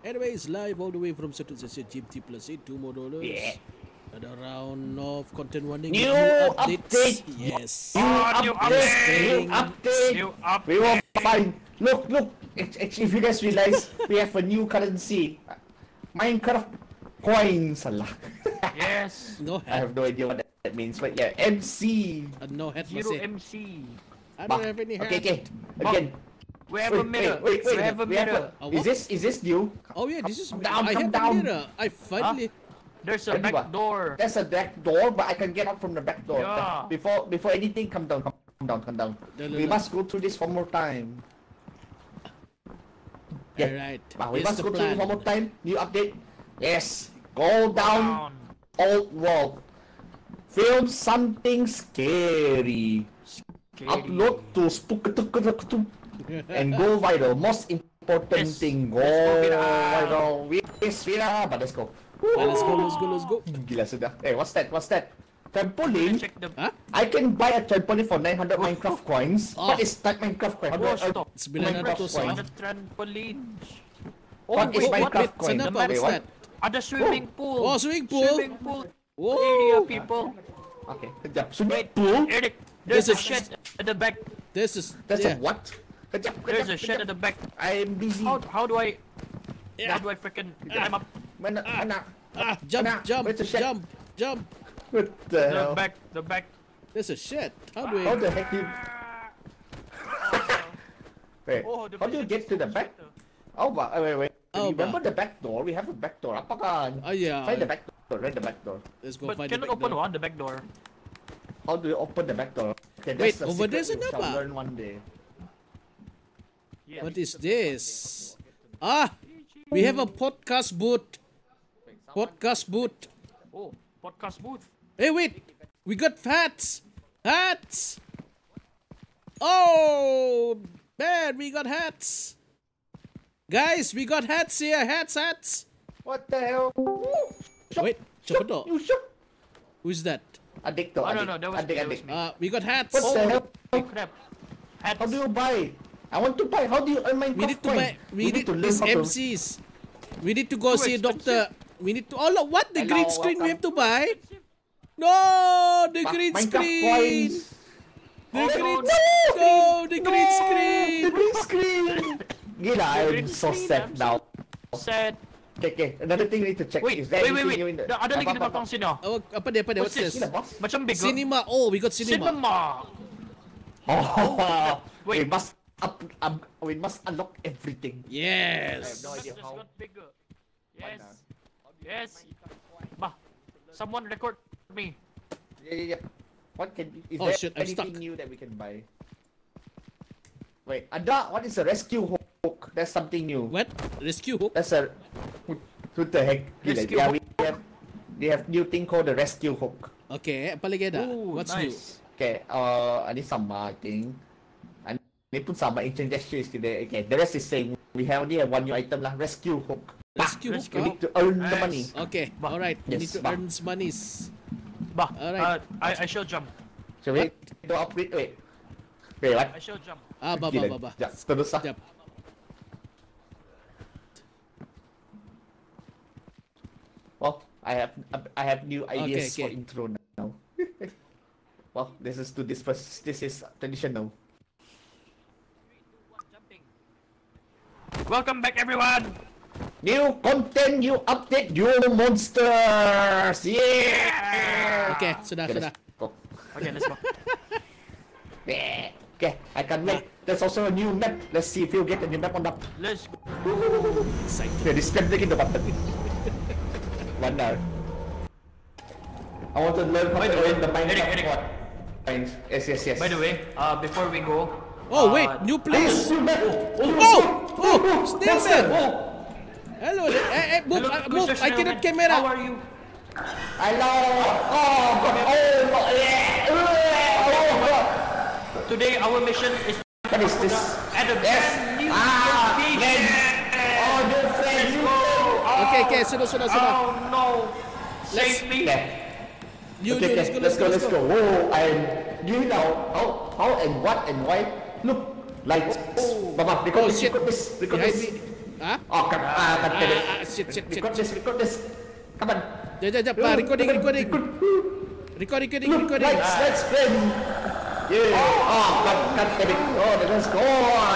Anyways, live all the way from Certain Session GMT plus $2 more. Yeah. Another round of content warning. New updates. update. Yes. New update. New update. We will find. Look. If you guys realize, we have a new currency. Minecraft coins. Allah. Yes. No I hat. have no idea what that means, but yeah, MC. No hat. Zero Masih. MC. I don't have any hat. Okay. Again. We have a mirror. Wait. We have a mirror. Is this new? Oh yeah, this is. Come down, I come have down. a mirror. I finally. There's a back door. There's a back door, but I can get out from the back door. Yeah. Before anything, come down. No, We must go through this one more time. Yeah. Alright. We Here's must the go through plan. this one more time. New update. Yes. Go down. Old world. Film something scary. Upload to Spookatook and go viral. Most important Yes. thing, go Let's go viral. Yes, viral. But let's go. Let's go. Gila sudah. What's that? Trampoline. Check the. Huh? I can buy a trampoline for 900 Minecraft coins. Oh. What is that Minecraft coin? Oh, stop. 900 coin. Ada trampoline. What is Minecraft coin? Sana Wait, what's what? that? Ada swimming pool. Oh, swimming pool. Swimming pool. Whoa. Area, people. Okay, kejap. Swimming pool? Eric, there's This a is- shed at the back. This is. That's yeah. a what? Kejap. There's a shed at the back. I'm busy. How do I? Yeah. How do I freaking climb up Mana? Jump. Where's the shed? Jump. What the the hell? back? The back. There's a shed. How do How we? the heck you... Wait, Oh, the how do you mission get to is the so back? shit. Oh, wait. Oh, Remember the back door? We have a back door. Apakah? Oh yeah. Find the back door. Find the back door. Let's go But find the cannot back open door. one, the back door. How do you open the back door? Okay, Wait, that's the over secret there's you shall another. learn one day. Yes. What is this? We have a podcast booth. Podcast booth. Oh, podcast booth. Hey, wait. We got hats. Hats. Oh, man, we got hats. Guys, we got hats here. Hats. What the hell? Wait, cepet dong. You shook. Who's that? Adik to. Oh, no, that was adik. me. We got hats. What the hell? Oh crap. Hats. How do you buy? I want to buy. How do you earn Minecraft We need to coin? buy. We need to learn these how to. MCs. We need to go Too see a expensive. doctor. We need to. Oh, look, what? The Hello, green screen we welcome. have to buy? No, the green Minecraft screen. coins. The Oh, green. no. No, the green screen. The green screen. Gila, I'm green so screen, sad I'm now. Sad. Okay. Another thing we need to check. Wait, Is there anything new in wait. the... Ada lagi di Apa? belakang sini. Oh, apa dia? What's this? this? Gila, boss. Macam big. Cinema. Oh, we got cinema. Cinema. Oh, Wait. we must unlock everything. Yes. No idea Just how. got bigger. Yes. Bah, someone record me. Yeah. What can be? Is Oh, there shit, I'm anything stuck. new that we can buy? Wait, ada. What is a rescue hook? That's something new. What? Rescue hook? That's a. What the heck? Gila. Rescue Yeah, hook. they have new thing called the rescue hook. Okay, apa lagi ada? Ooh, What's new? nice. Okay, ini sama I think. Ini pun sama ancient gestures today. Okay, the rest is same. We only have one new item lah, rescue hook. Rescue hook. Rescue We Oh. need to earn the Nice. money. Okay, Bah. alright. We Yes, need to bah. earn some monies. Bah, Alright. I shall jump. So we need to upgrade. Wait, what? I shall jump. Gila, Bah. sekejap, terus lah. Sekejap. Well, I have new ideas Okay. for intro now. Well, this is to this first. This is traditional. Jumping. Welcome back, everyone. New content, new update, new monsters. Yeah. Okay, sudah. let's go. Okay, let's go. Yeah. Okay, I can make. There's also a new map. Let's see if you get a new map on that. Let's go. Excited. Okay, this map lagi dapat. Wonder. I want to learn how By to the way, earn the Minecraft Eric. what? Yes. By the way, before we go. Oh, wait, new Please, place. new map. Oh, still there. Oh, Hello, move, hello, move. I Mr. cannot Snowman. camera. How are you? Hello. Today our mission is What is this? at a brand new location. Oh, new friend. Okay, sudah. Oh no! Save me! You, Okay, let's go. let's go. Whoa, do you know how and what and why? Look, lights. Baba, record Oh this, shit! record this, record Behind this. me. Ah? Oh, Shit. Record this. Come on. Jap, recording. Recording. Let's spin. Yeah. Oh, God damn it. Oh, let's go.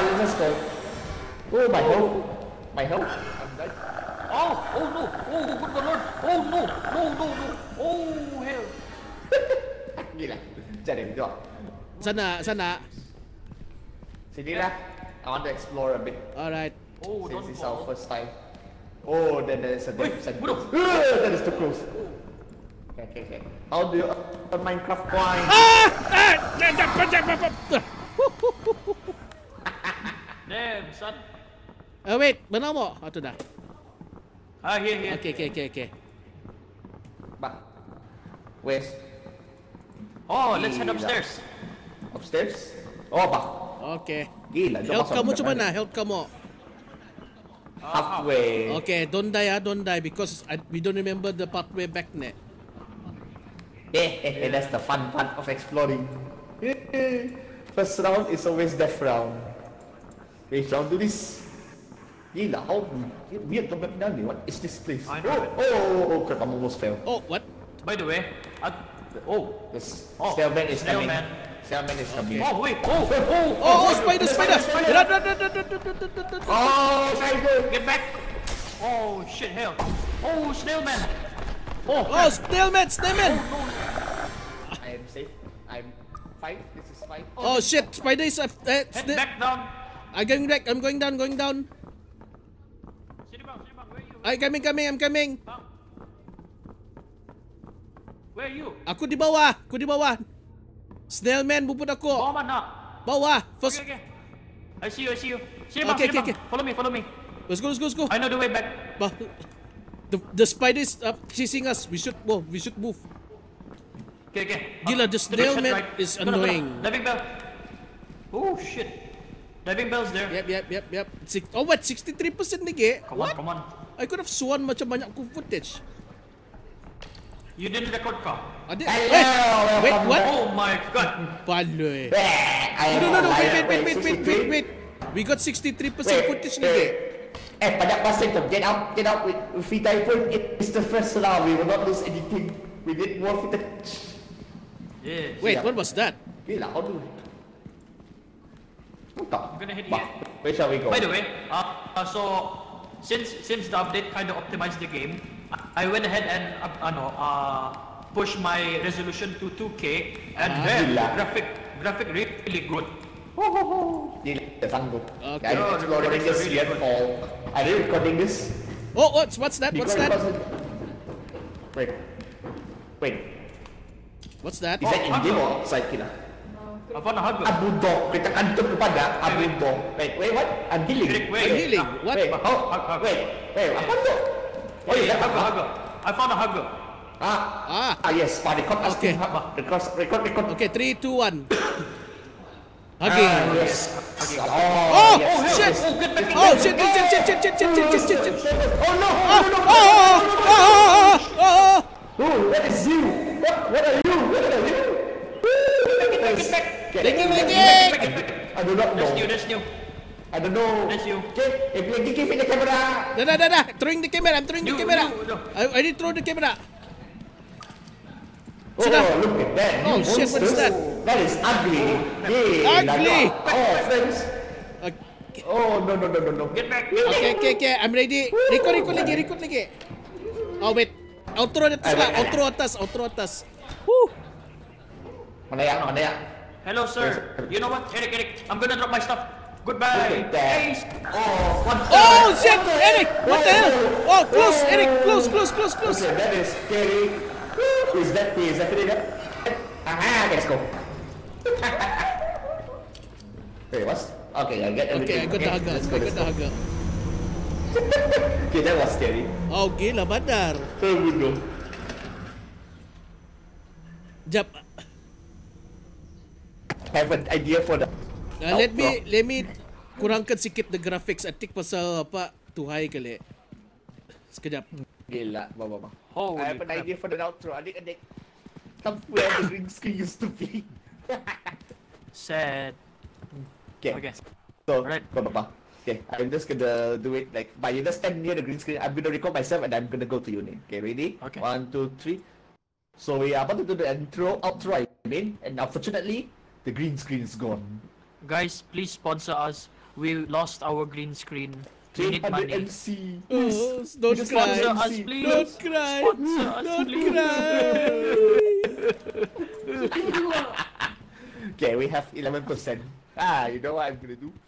Oh, my health. I'm dead. Oh no! Oh, good lord! Oh no! Oh hell! Gila. Jadi itu. Sana. Sini lah. I want to explore a bit. Alright. Oh, Since don't it's our fall. first time. Oh, then there's a Wait, death bro. That is too close. Okay. How do you earn Minecraft coins? Damn, son. Wait, mana mo? Tu dah. Here. Okay. Bah. Where's Oh, let's head upstairs. upstairs? Oh, bah. Okay. Gila. Health kamu macam mana? Health kamu? Halfway. Okay, don't die because we don't remember the pathway back net. That's the fun part of exploring. First round is always death round. Okay, shall do this. Gila, how weird the map down. What is this place? I know it. Oh, crap, I almost fell. Oh, what? By the way, This Oh, Snailman is coming. Snailman. Snailman is coming. oh wait, Oh, spider! Run! Oh, spider! get back! Oh shit, hell! Oh, snailman! Oh, snailman! I am safe. I'm fine. This is fine. Oh shit, spider is Head back down. I'm going down. Sinibang, where are you? I'm coming. Where are you? Aku di bawah. Snailman bubut aku. Oh mana? Bawah. First. Okay. I see you. Sinibang, Okay. Follow me. Let's go. I know the way back. The spider is chasing us. We should move. Okay. Gila, the To snailman right. is Gonna. annoying. Diving bell. Oh shit. Diving bell's there. Yep. Oh, what? 63% lagi? Come What? on. I could have sworn macam banyak ku footage. You didn't record ka? Ada? Hello, Wait, welcome what? Oh my god. Paloy. No, Wait. We got 63% footage lagi. Pada pasal tu, get out with free typhoon. It's the first round. We will not lose anything. We need more footage. Yes. Wait, Yeah. what was that? Gila, how do? I'm gonna hit you. Where shall we go? By the way, so since the update kind of optimized the game, I went ahead and pushed my resolution to 2K, and then Gila. graphic really good. Gila, sanggup. Okay. I'm exploring this yet all. Are you recording this? Oh, what's that? What's that? Wait. What's that? Is that in game or outside kita? I found a hug. Abudo. Kita kantor kepada Abudo. Wait, what? I'm healing. Eric, wait. I'm healing. What? Wait, Hug. wait, apa tu? Oh, Hey, yeah, hug. I found a hug. Yes, Pak record us. Okay. Record. Okay, 3, 2, 1. Hugging. Yes. Oh, yes. shit! get back. Oh, shit! Oh no! Oh! Oh, that is you. What are you? Get back. Legging! I do not know. That's new. I don't know. That's you. Okay, if you give me the camera. Dah. Throwing the camera. I'm throwing the You, camera. you. I did throw the camera. Oh, look at that. Oh, You shit, what is monsters. that? That is ugly. Yeah, Ugly. Oh, friends. Okay. Oh, no. Get back. Okay. I'm ready. Record lagi. Oh, wait. Outro atas. Woo. Mana ya? Hello, sir. You know what, Eric? I'm gonna drop my stuff. Goodbye. Look at that. Hey, Oh, what the? Oh, shit! Eric! What the hell? Oh, close! Eric, close! Okay, that is scary. Is that definitely that? Aha, let's go. Wait, what's? Okay, I get Okay, I everything. got the hugger. Let's go. hugger. Okay, that was scary. Oh, gila, Badar. So good though. Jap. Have an idea for the. Let me kurangkan sikit the graphics. I think pasal apa too high kali. Sekejap. Gila, baba. Holy I have an crap. idea for the outro. Adik. Somewhere the green screen used to be. Sad. Okay. Okay. So, Alright. baba. Okay, I'm just gonna do it like, but you just stand near the green screen. I'm gonna record myself and I'm gonna go to you. Okay, ready? Okay. 1, 2, 3. So we are about to do the outro, I mean, and unfortunately, the green screen is gone. Guys, please sponsor us. We lost our green screen. We need 300 money. MC. Oh, don't Just cry. Sponsor us, MC. please. Don't cry. Sponsor us, Don't please. cry. Okay, we have 11%. You know what I'm gonna do?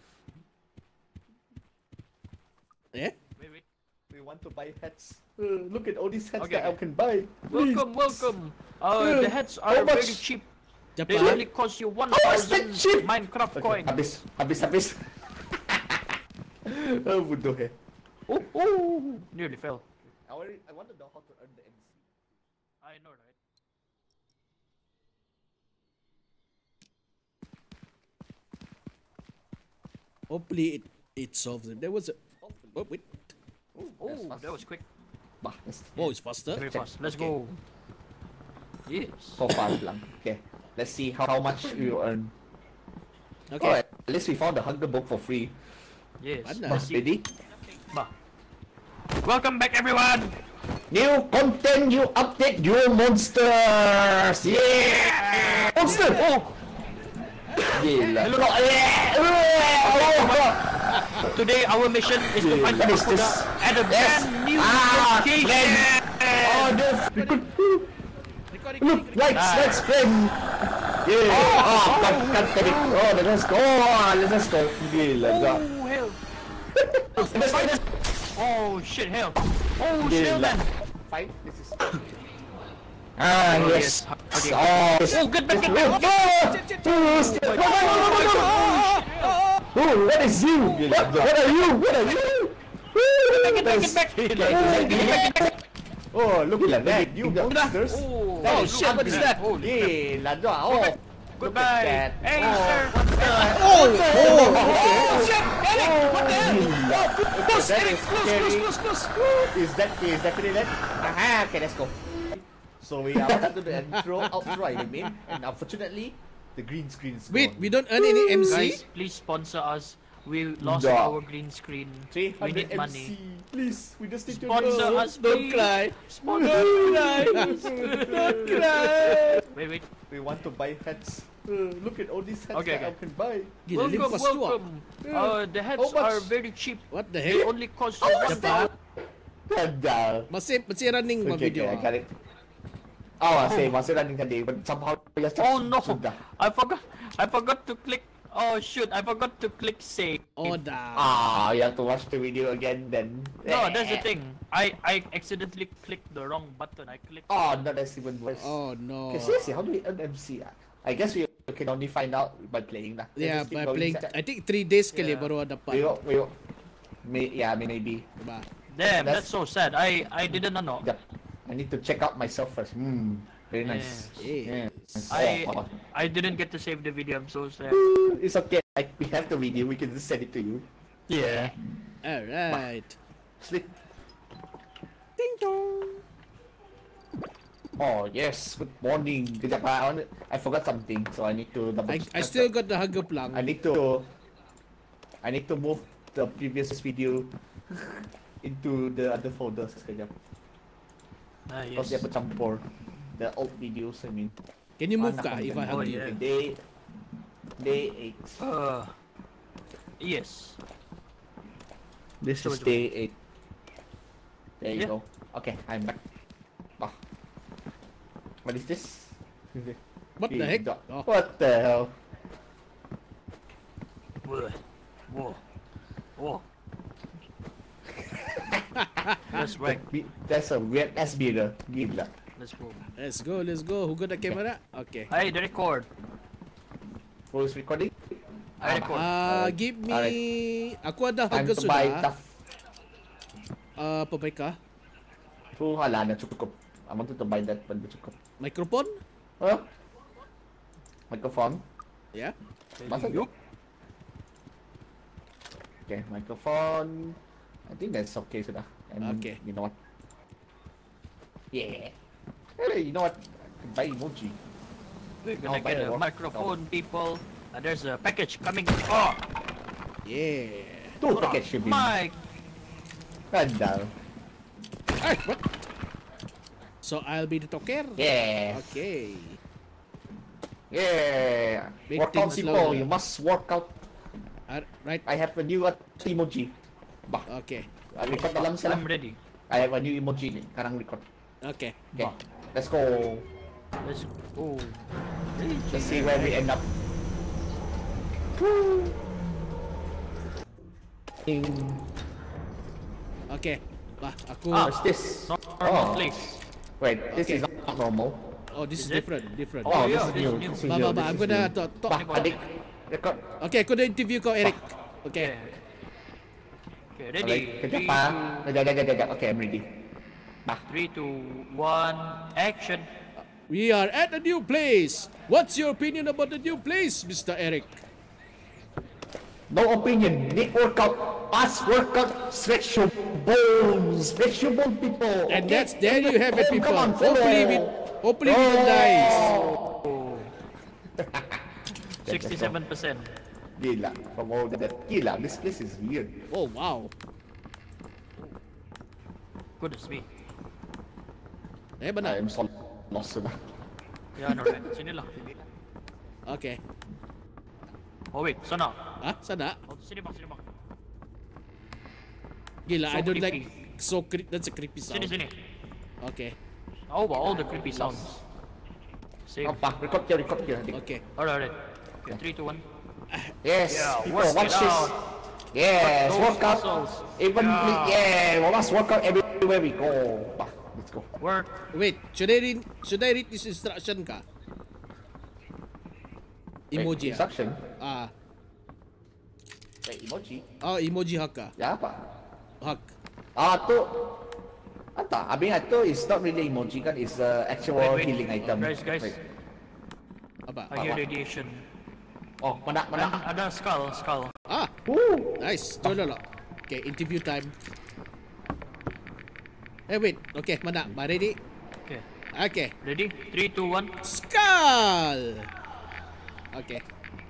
Yeah? Wait. We want to buy hats. Look at all these hats Okay, that I okay. can buy. Welcome. The hats How are very much? cheap. They Cepat. only cost you How is that 1,000 cheap? Minecraft Okay, coins. habis. Oh, bodoh eh. Oh, nearly fell. I want to know how to earn the MC. I know, right? Hopefully it solves it. There was a... Oh, wait. Oh, that was quick. Bah, that's Oh, it's faster. Very check. fast. Let's Okay. go. Yes. so far lang. Okay, let's see how much we will earn. Okay. Oh, at least we found the Hunger Book for free. Yes. Mana? Bah, Let's see. ready? Bah. Welcome back, everyone. New content, new update, new monsters! Yeah! Monster! Oh! Gila. Hello. Yeah! Today our mission is to find What is Fukuda this? at a Yes. brand new Ah, location. Oh, this! Look, lights, Ah. lights, friend! Yeah! Can't take it. Oh, let's go! Let's go! Gila, Oh, hell. Oh, shit, hell. Oh, shit, Gila. man. Fine, this is... Oh, yes. yes. Okay. Oh, Oh, get back, get back. Oh, what is you? What are you? What are you? Get back. Oh, look at that. You monsters. Oh, shit, what is that? Holy crap. Gila, oh. Goodbye. Hey, sir. Oh! Shit, Eric, what the hell? Close, Eric, close. Is definitely that? Aha, okay, let's go. So we are about to do the outro, I mean, and unfortunately, the green screen is Wait, gone. we don't earn any MC? Guys, please sponsor us. We lost Yeah. our green screen. 300 We need MC. money. Please, we just need to Sponsor us, Don't please. cry. Sponsor Don't us. cry. Don't cry. Wait. We want to buy hats. Look at all these hats Okay, that I okay. can buy. Gila, limpas tu ah. Welcome. The hats How much? are very cheap. What the They heck? only cost How you much Cepat. Hadal. Masih running my Okay, video. I got it. Oh, same. Masih running tadi, but somehow just Oh no! sudah. I forgot to click. Oh shoot! I forgot to click save. Oh dah. You have to watch the video again then. No, that's the thing. I accidentally clicked the wrong button. I clicked. Oh, no, that's even worse. Oh no. Okay, seriously, how do we earn MC? I guess we can only find out by playing lah. Yeah, Let's keep by going. playing. I think 3 days kali Yeah. baru dapat. Maybe. Diba? Damn, That's- that's so sad. I didn't know. Yep. I need to check out myself first. Very nice. Yes. Oh. I didn't get to save the video. I'm so sad. It's okay. We have the video. We can just send it to you. Yeah. Alright. Sleep. Ding dong. Oh yes. Good morning. Kejap, I forgot something, so I need to double. I still got the Hunger Plum. I need to move the previous video into the other folders sekejap. Because Yes. dia bercampur. The old videos, I mean. Can you move Mana ka if I Oh, hug yeah. you? Day 8. Yes. This So is it's- day 8. There you Yeah. go. Okay, I'm back. Ah. What is this? What the heck? Dog. Oh. What the hell? Whoa. That's right. That's a weird ass beater. Gila. Let's go. Let's go. Who got the camera? Okay. Hey, the record. Who's recording? I record. Give me... Alright. Aku ada Time harga to buy sudah. stuff. Apa baik kah? Tu hala na cukup. I wanted to buy that, but cukup. Microphone? Huh? Microphone? Yeah. Masa Yup. Okay, microphone. I think that's okay sudah. And Okay. You know what? Yeah. Hey, you know what? I can buy emoji. We're gonna Oh, get a fire, microphone, people. There's a package coming. Oh, Yeah. Two Takeshi Beam. Mike! Ganda. Ay, what? So I'll be the toker? Yeah. Okay. Yeah. Make Workout things people, slower. you must work out. Right. I have a new emoji. Bah, Okay. record na lang sila. I'm ready. I have a new emoji. Karang record. Okay. Okay. Let's go. Let's go. Let's see where we end up. Okay. Bah, aku... What's this? Normal place. Wait, this Okay. is not normal. Oh, this is Is it? different. Oh, yeah, this is this new. is new. This is Bah, new. bah, bah, This I'm is gonna new. talk. Bah, adik, record. Okay, aku dah interview kau, Eric. Okay. Okay, ready? Alright, kejap pa. Kejap. Okay, I'm ready. Bah, 3, 2, 1, action. We are at a new place. What's your opinion about the new place, Mr. Eric? no opinion. Need workout. Fast workout. Stretch your bones. Stretch your bone, people. And Okay? there you have it, Oh, people. Come on, follow. Hopefully we don't die. 67%. Gila. From all that. Gila. This place is weird. Oh, wow. Goodness me. Eh, I benar. am so lost na. Yeah, no, right. Sini lang. Okay. Oh wait, sana. Ah, sana. Oh, sini bang. Gila, So I don't creepy. like... That's a creepy sound. Sini. Okay. Oh, wow, all the creepy sounds. Save. Apa? Record here. Adik. Okay. Alright. Okay, 3, 2, 1. Yes, Yeah, people, work watch it this. out. Yes, Those workout. muscles. Even Yeah. we must work out everywhere we go. Bah, let's go. Work. Wait, should I read this instruction ka? Emoji. Instruction. Ah. Wait, emoji. Oh, emoji hug ka. Ya apa? Hug. Tu. Ata, abing itu is not really emoji kan, is actual Wait. healing item. Guys. Wait. Apa? I hear radiation. Oh, mana? Ada skull. Ah, Ooh. nice. Jom. Okay, interview time. Wait. Okay, mana? Ready? Okay. Okay. Ready? 3, 2, 1. Skull! Okay.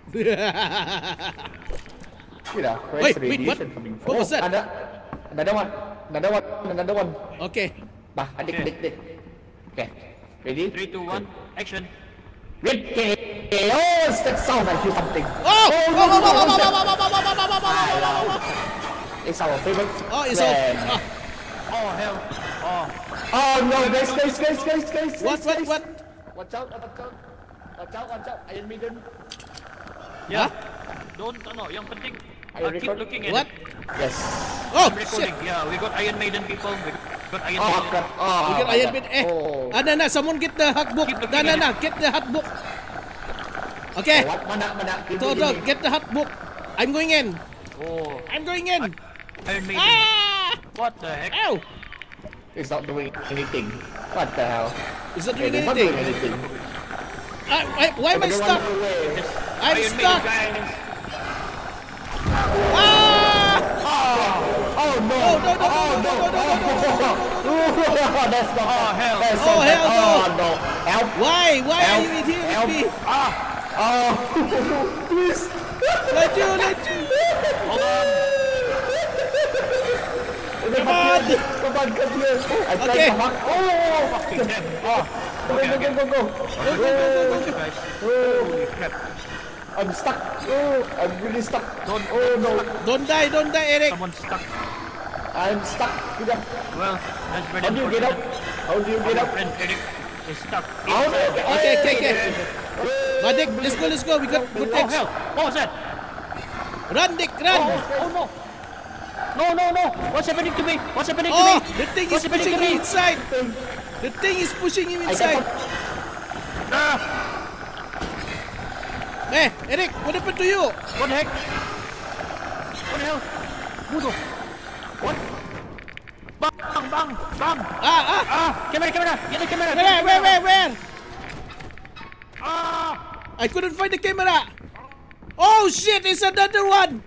Kira, Wait, where's wait, what? radiation coming from? What was that? Another one. Okay. Bah, adik. Okay, ready? 3, 2, 1. Action. Red chaos! That sound like you something. Oh! It's our favorite. Oh, it's all... friend. Ah, Oh, hell. Oh. Oh no, guys. what? Watch out. Iron Maiden. Yeah. Don't, yang penting, Are you keep record- looking at What? it. Yes. Oh, I'm shit! recording. Yeah, we got Iron Maiden people. We got Iron Oh, Maiden. God. Oh, We get Iron Man. Oh. Nah, someone get the hug book. Keep looking Nah, at get the hug book. Okay. What? Mana? Toto, get the hug book. I'm going in. Oh, I'm going in. Iron Maiden. Ah! What the heck? Ow! It's not doing anything. What the hell? Is that It's doing not doing anything? anything. Why am I Everyone stuck? away. I'm Iron stuck. Maiden, guys. Ah! Oh no! Oh, no. That's not. Oh, hell. That's Oh, so bad. hell no. Oh no! Help! Why are Help. you in here with Help. me? Oh, please! Let you. Hold on. Come on, come here! I tried Okay. to hack. Oh! Fucking crap. Oh, okay. Go! Watch it, guys. Holy crap. I'm stuck. Oh, I'm really stuck. Don't- Oh no! Don't die, Eric. Someone stuck. I'm stuck. Tidak. Well, that's very How do you get up? How do you get Our up? friend Eric is stuck. How do you get up? Okay. Dick, let's go. We got good Oh, things. hell. What was that? Run, Dick, run. Oh, no. No. What's happening to me? What's happening to Oh, me? the thing is What's happening pushing to you me? inside. The thing is pushing you I inside. got Eric, what happened to you? What the heck? What the hell? Budo. What? Bang. Camera. Get the camera. Where? Ah! I couldn't find the camera. Oh shit, it's another one.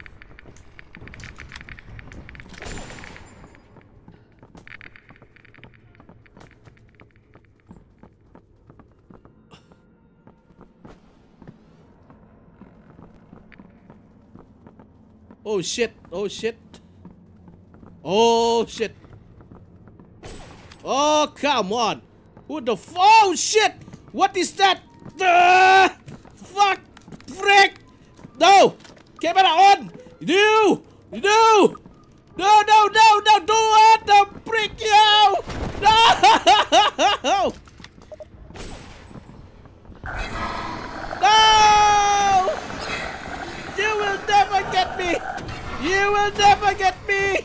Oh shit. Oh shit. Oh shit. Oh, come on. Who the oh shit. What is that? Fuck. Frick. No. Camera on. No. No. No, no, no, no. Do what the frick, yo. No. No. You will never get me. You will never get me.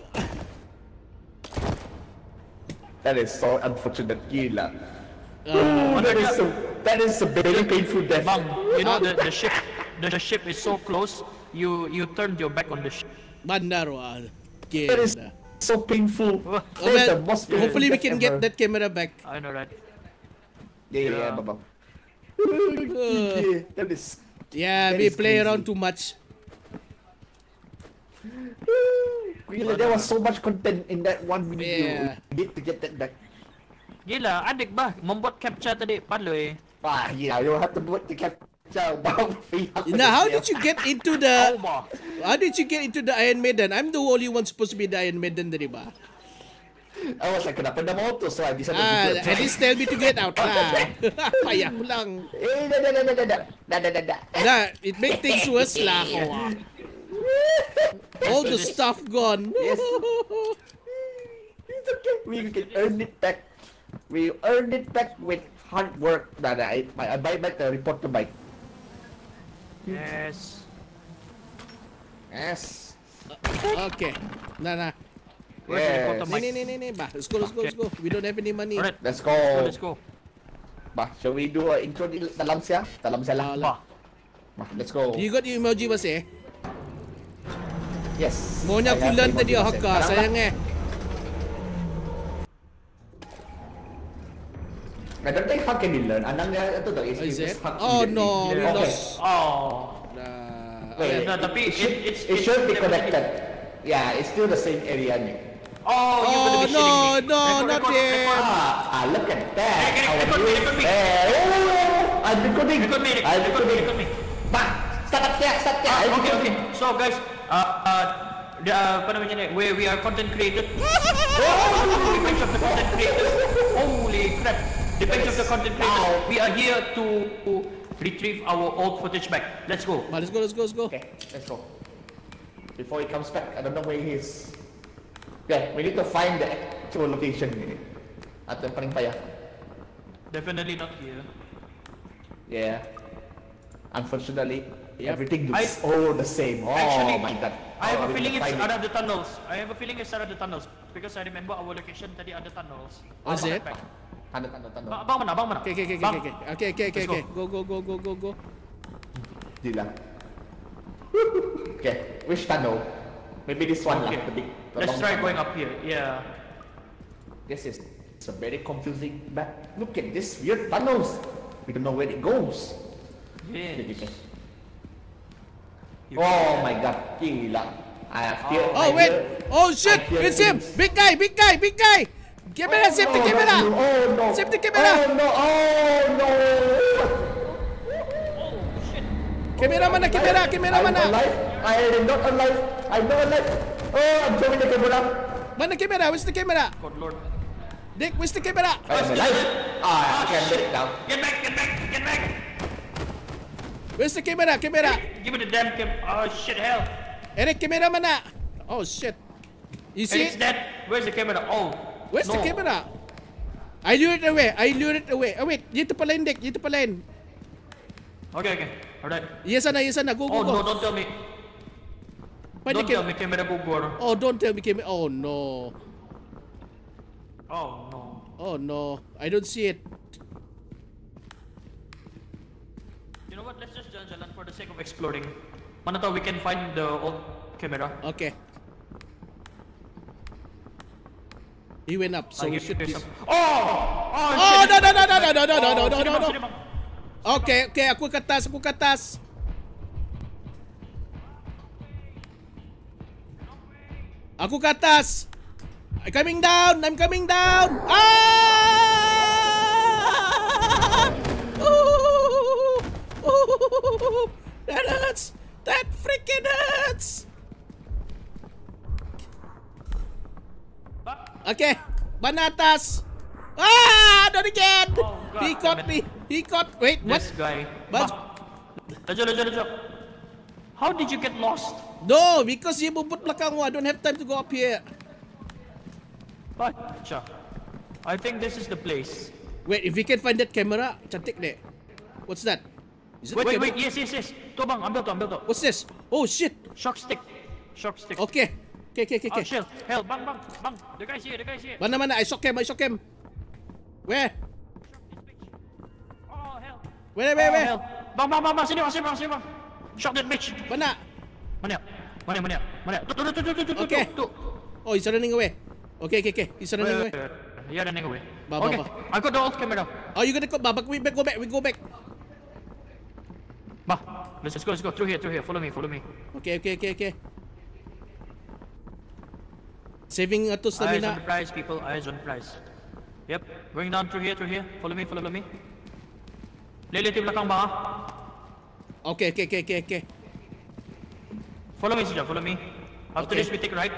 That is so unfortunate, gila. That is a very painful death. Bang, you know the ship is so close. You turned your back on the ship. Bandarwa. That is so painful. Oh, That is the well, most painful hopefully we death can get ever. that camera back. I know, right? Yeah, Baba. That is. Yeah, That we is play crazy. around too much. Really, there was so much content in that one video. Yeah. We need to get that back. Gila, adik ba? Membuat captcha tadi, paloy. Ah, yeah, you have to put the capture. Now, how did you get into the? Oh, ba. How did you get into the Iron Maiden? I'm the only one supposed to be the Iron Maiden, di ba? I was like, kenapa dah mau tu? So I decided Ah, to do at least tell me to get out lah. Payah ko lang. Nah, it make things worse lah. All the stuff gone. Yes. It's okay. We can earn it back. We earned it back with hard work. I buy back the reporter bike. Yes. Yes. Okay. Nah. Where's the reporter Yes. mic? Ni. Bah, let's go. We don't have any money. Alright, Let's go. let's go. Bah, shall we do an intro dalam siya? Dalam siya lah. Ba. Bah, let's go. You got yung emoji masih? Yes. Maunya I have kulan the tadi emoji haka, masih. sayang eh. I don't think how can you learn. Anangnya itu tu Is it? is how Oh you no, we learn. Okay. lost. Oh. Wait, No, tapi it should be connected. Yeah, it's still the same area ni. Oh, you're gonna be shitting me. no, not yet. Look at that. Record me. I'm recording. Record me. I'm recording. Record me. Bah, start ya. Okay. So guys, apa namanya ni? We are content creators. Depends of the content creators. Holy crap! Depends of the content creators. We are here to retrieve our old footage back. Let's go. Bah, let's go. Okay, let's go. Before he comes back, I don't know where he is. Yeah, we need to find the actual location ni. Atau yang paling payah. Definitely not here. Yeah. Unfortunately, Yep. everything looks all the same. Oh Actually, my god. I have a we feeling need to it's find it. around the tunnels. I have a feeling it's around the tunnels because I remember our location tadi ada tunnels. Was it? Tanda. Bang mana? Okay. Bang. Okay. Go. Dila. Okay, which tunnel? Maybe this one lah. Okay. The big. The Let's long try tunnel. going up here. Yeah. This is a very confusing map. Look at this weird tunnels. We don't know where it goes. Yes. Oh my god, gila. I have fear. Oh wait. Oh shit. I hear It's him. things. Big guy. Camera, save the camera. Oh no. Save the camera. Oh no. Camera mana? I'm alive. I am not alive. I'm not alive. Oh, I'm throwing the camera. Mana kamera? Where's the camera? God Lord. Dick, where's the camera? I'm alive. I can let it down. Get back. Where's the camera? Give me the damn cam. Oh shit, hell. Eric, camera mana? Oh shit. You And see? it's dead. Where's the camera? Oh. Where's the no. camera? I lure it away. Oh wait, you tempat lain, Dick. You tempat lain. Okay. Alright. Yes sana. Go. Oh no, don't tell me. Find the Don't tell camera. me camera gugor. Oh, don't tell me camera. Oh no. Oh no. Oh no. I don't see it. You know what? Let's just jalan-jalan for the sake of exploring. Mana tahu we can find the old camera. Okay. He went up, so we should be... Oh Oh, shit. no. Okay, aku ke atas. Aku ke atas. I'm coming down. Ah! Ooh! That hurts. That freaking hurts. Okay, ban atas. Ah, not again. Oh, God He caught damn me. He caught. Wait, what? This guy. But Lejap. How did you get lost? no, because you bubut belakang. I don't have time to go up here. Baca. I think this is the place. Wait, if we can find that camera, cantik deh. What's that? Is it a camera? Wait. Yes. Tu bang, ambil tu. What's this? Oh shit. Shock stick. Okay. Oh, shit. Hell, bang. The guy's here. Mana? I shock him. Where? Oh, hell. Where? Hell. Bang. Sini bang. Shock that bitch. Mana? Mana? Tu. Okay. Oh, he's running away. Okay. He's running away. Yeah, running away. Ba. Okay, I got the old camera. Oh, you gonna go? We go back. Bah, let's go. Through here. Follow me. Okay. Saving to Eyes on the stamina. prize, people. Eyes on the prize. Yep, going down through here. Follow me. Lilit yung belakang ba? Okay. Follow me, Sija. Follow me. After Okay. this, we take right.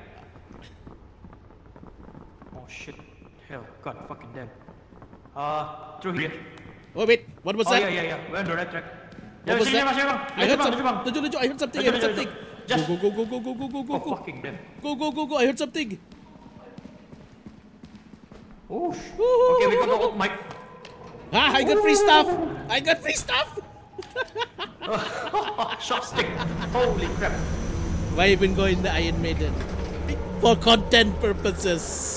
Oh shit. Hell, God, fucking damn. Through here. Oh wait, what was Oh that? yeah. We're on the right track. What was that? I heard Laju bang. something. I heard something. Just Go. oh fucking damn. Go. I heard something. Oh. Okay, we got the old mic. Ah, I got free stuff. Shock stick. Holy crap. Why even go in the Iron Maiden? For content purposes.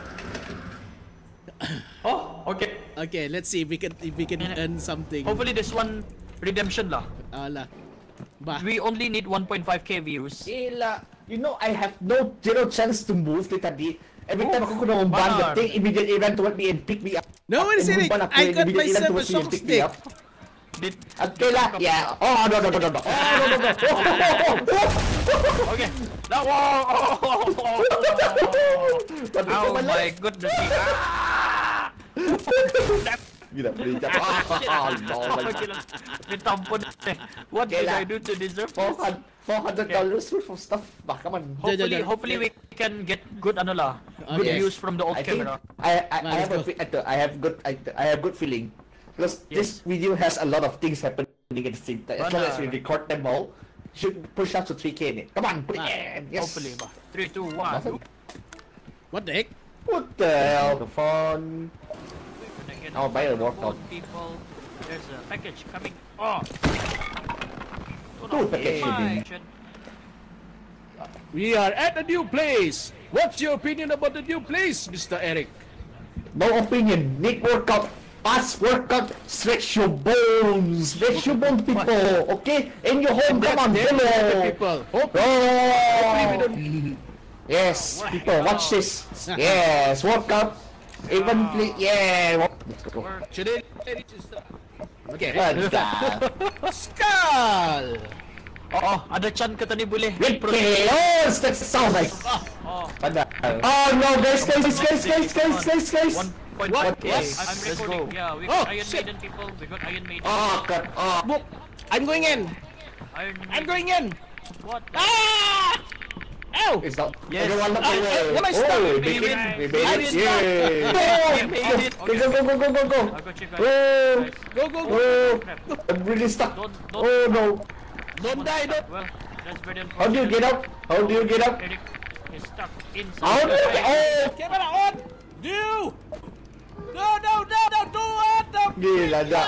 Oh, okay. Okay, let's see if we can earn something. Hopefully this one redemption lah. Ala. Bah. We only need 1.5k views. Gila. You know, I have zero chance to move tadi. Every time aku kena umban, the Banar. thing immediately ran toward me and pick me up. No one is in it. Umban aku I yang got immediately ran myself a towards me and shock pick me stick. up. Did Okay lah, yeah. Oh, no. okay. Now, oh my goodness. Gila, boleh jatuh. Gila. Ditampun. What Okay did lah. I do to deserve this? $400 worth of stuff. Bah, come on. Hopefully we can get good ano lah. Good Okay. views from the old I think camera. I have good feeling because this video has a lot of things happening at the same time. As long as we record them all, should push up to 3K. Ni. Come on, put it in. Yes. Hopefully ba. 3, 2, 1. What the heck? What the hell? The phone. I'll buy a workout. People, there's a package coming. Oh. Two package. We are at a new place. What's your opinion about the new place, Mr. Eric? No opinion. Need workout. Fast workout. Stretch your bones. Stretch your bones, people. Okay? In your home. Come on. Hello. People. Oh. Yes, people, watch this. Yes, workout. Even play. Yeah. Let's go. Okay. Mantap. Skull. Oh, ada chan kata ni boleh. Okay. Oh, that sound like. Oh. Pandai. Oh no, guys. 1.1k. What? Yes, What? I'm Let's recording. go. Yeah, we Oh, got Iron shit. Maiden people. We got Iron Maiden. Oh, God. Oh. Book. I'm going in. Iron I'm Maiden. going in. What? Ah! Ow! It's not. Yes. Everyone look I- away. when I start, Oh, we we win. made We it. win. Yay. We made it. Go, go, go, go, go, go. I got you guys. Oh. Guys. Go. Oh. I'm really stuck. Don't. Oh no. Don't die, don't. Well, that's very unfortunate. How do you get up? How do you get up? Eric is stuck inside. How do you get? Oh. Camera on. Do. No, do it. No. Gila dah.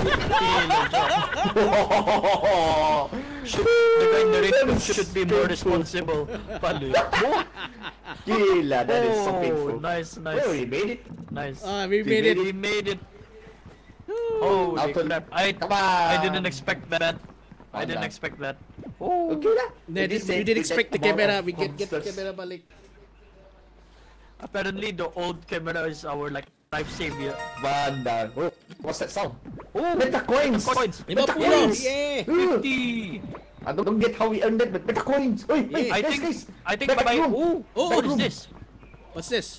The guy in the ring should be more responsible. Palu. Gila, that is so Oh, painful. nice. Oh, we made it. Nice. We made it. We made it. Holy Alton, crap. come on. I didn't expect that. I didn't Wala. expect that. Oh. Okay lah. We didn't expect the camera. We get the camera balik. Apparently the old camera is our like life savior. Bandar. Oh, what's that sound? Oh, meta coins. Coins. Meta 50. coins. Yeah. 50. I don't get how we earned it, but meta coins. Oi, Yeah. I guys, think Back by room. Oh, what is room. this? What's this?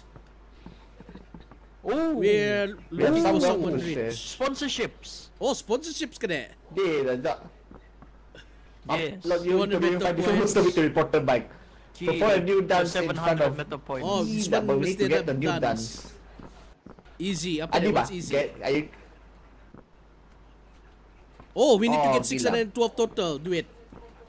Oh, We're We have looking for someone someone to share. rich. sponsorships. Oh, sponsorships ka na. Gila dah. Yes. Upload you want to to bet verify the this was points? to report the bike. For a new dance in front 700 of... meta points. Oh, this Yeah, one but we was need to the get the new dance. dance. Easy. Apa Adi dia? ba? What's easy? Oh, we need to Oh, get 612 total. Do it.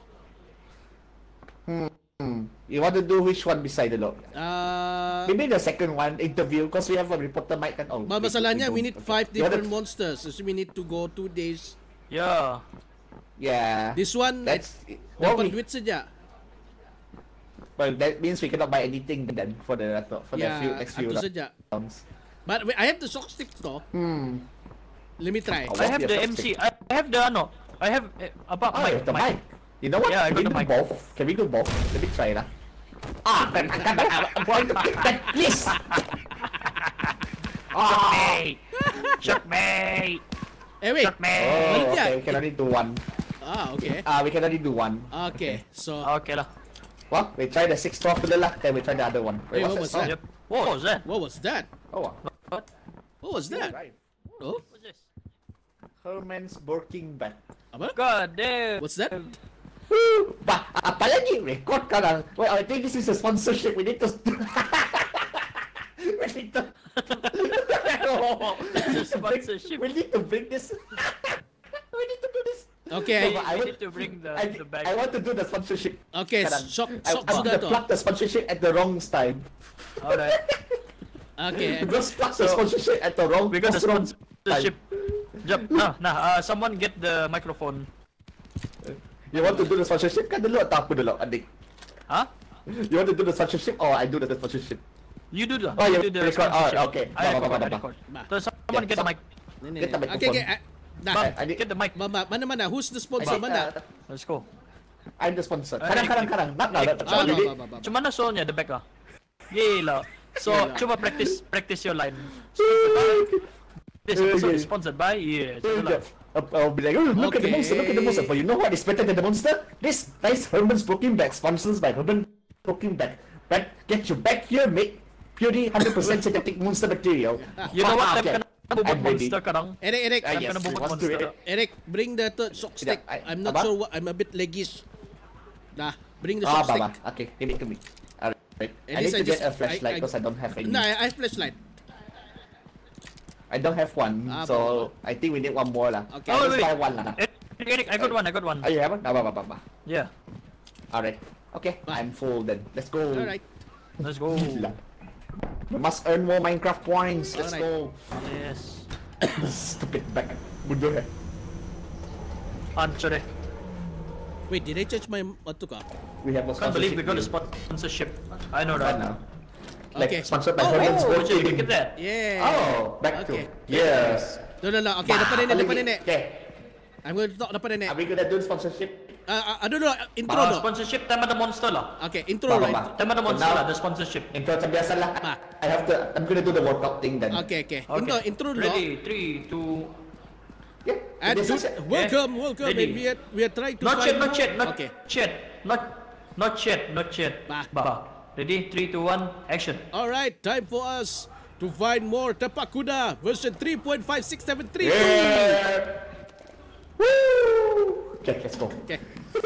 You want to do which one beside the log? Maybe the second one, interview, because we have a reporter mic and all. Masalahnya, we need 5 You want different monsters. So we need to go 2 days. Yeah. Yeah. This one, That's... dapat duit saja. Well, that means we cannot buy anything then for the next few Itu saja. rounds. But wait, I have the shock sticks though. Let me try. Oh, I have your the chopstick. MC. I have the ano. I have about Oh, you have the mic. You know what? Yeah, I Can got we the do mic. both? Can we do both? Let me try lah. I'm going to pick that, please. Checkmate! Checkmate! Eh wait. Checkmate! Oh, yeah. okay. We can only do one. Okay. We can only do one. Okay. So Okay lah. Well, we try the 612 dulu lah. Then we try the other one. Wait, what was that? Yep. What was that? what was that? Oh, What? What was that? right. Oh, What's this? Herman's Working Back. apa? God damn. What's that? Bah, apa lagi? Record ka lang. Well, I think this is a sponsorship. We need to... we need to... Sponsorship. We need to bring this... we need to do this. Okay. No, but We need to bring the I bag. want to do the sponsorship. Okay. Kadang. Shock I'm sudah gonna tu. plug the sponsorship at the wrong time. Alright. Okay. Just plug the sponsorship at the wrong We got the wrong sponsorship. Jump. Someone get the microphone. You want to do the sponsorship? Kan dulu atau aku dulu, adik? Huh? You want to do the sponsorship or I do the sponsorship? You do the. Oh, you do the record. Oh, sponsorship. okay. I Ba, ba, record. ba, I ba. record. Ba. So someone Yeah, get the mic. Ni. Get the Okay. microphone. Dah. I need... Get the mic. Mana? Who's the sponsor? Mana? Let's go. I'm the sponsor. Alright. Kadang. Not now. Macam mana soalnya the back lah? Gila. So Gila. cuba practice your line. This Okay. episode is sponsored by I'll be like, oh, look at the monster, look at the monster. Okay. But you know what is better than the monster? This nice Herman's Broken Back, sponsors by Herman Broken Back. But get your back here, make purely 100% synthetic monster material. You know what? Okay. Time ka na bubot I'm ready. monster ka lang. Eric. Ah, Time yes, ka na bubot let's do monster. it. Eric, bring the third shock stick. I- I'm not apa? sure what. I'm a bit leggish. Dah. Bring the Ah, shock stick. Baba. Okay, give it to me. Alright. At I need least to get just- a flashlight because I don't have any. No, I have flashlight. I don't have one, Ah, so I think we need one more lah. Okay. I'll Oh, just wait. buy one lah. Eric, I got one. Oh, you have one? Ah, Baba. Yeah. Alright. Okay, Bye. I'm full then. Let's go. Alright. Let's go. Gila. We must earn more Minecraft points. Let's Alright. go. Yes. Stupid back. Bodoh eh. Answer eh. Wait, did I change my matuka? We have a Can't believe we got a deal. sponsorship. I know Right that. now. Like Okay. sponsored by Oh, Herman's Oh, Jay, Working. look at that. Yeah. Oh, back Okay. to yes. No. Okay, depan nenek. Okay. I'm going to talk depan nenek. Are we gonna do sponsorship? I don't know. Intro Ah, dong. sponsorship time ada monster lah. Okay, intro Baba, right. Baba. Time ada monster now- lah, the sponsorship. Intro macam biasa lah. Ah. I'm gonna do the workout thing then. Okay. Okay. Intro dulu. Ready, 3, 2. Yeah. And biasa dude, siya. welcome. Ready. And we are trying to Not find. yet. Okay. Not yet. Bah. Ready, 3, 2, 1, action. All right, time for us to find more Tapak Kuda version 3.5673. Yeah. Woo! Okay, let's go. Okay.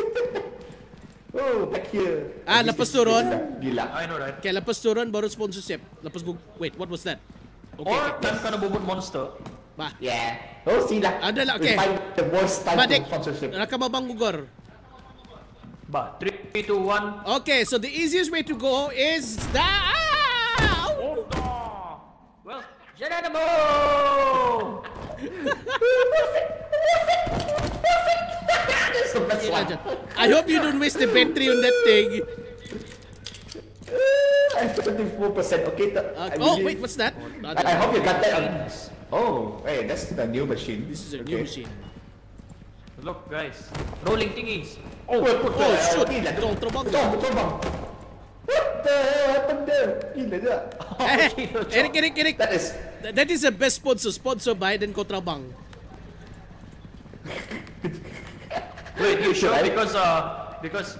Oh, back here. Lepas turun. Gila. I know right. Okay, lepas turun baru sponsorship. Lepas wait, what was that? Okay. Or time ka na bubut monster. Bah. Yeah. Oh, see lah. Ada lah, okay. We find the worst time Badik. for sponsorship. Raka mabang gugor. Ba, 3, 2, 1. Okay, so the easiest way to go is that. Well, Geronimo! That's the best one. I hope you don't waste the battery on that thing. I'm 74%. Okay. Wait, what's that? I hope you got that. Oh, hey, that's the new machine. This is a new machine. Look guys, rolling thingies. Oh, shoot. Gila. Betul, terbang. Betul bang. What the happened there? Gila dia. Eric. That is. That is the best sponsor. Sponsor by dan Kontrabang. Wait, you sure? Right? Because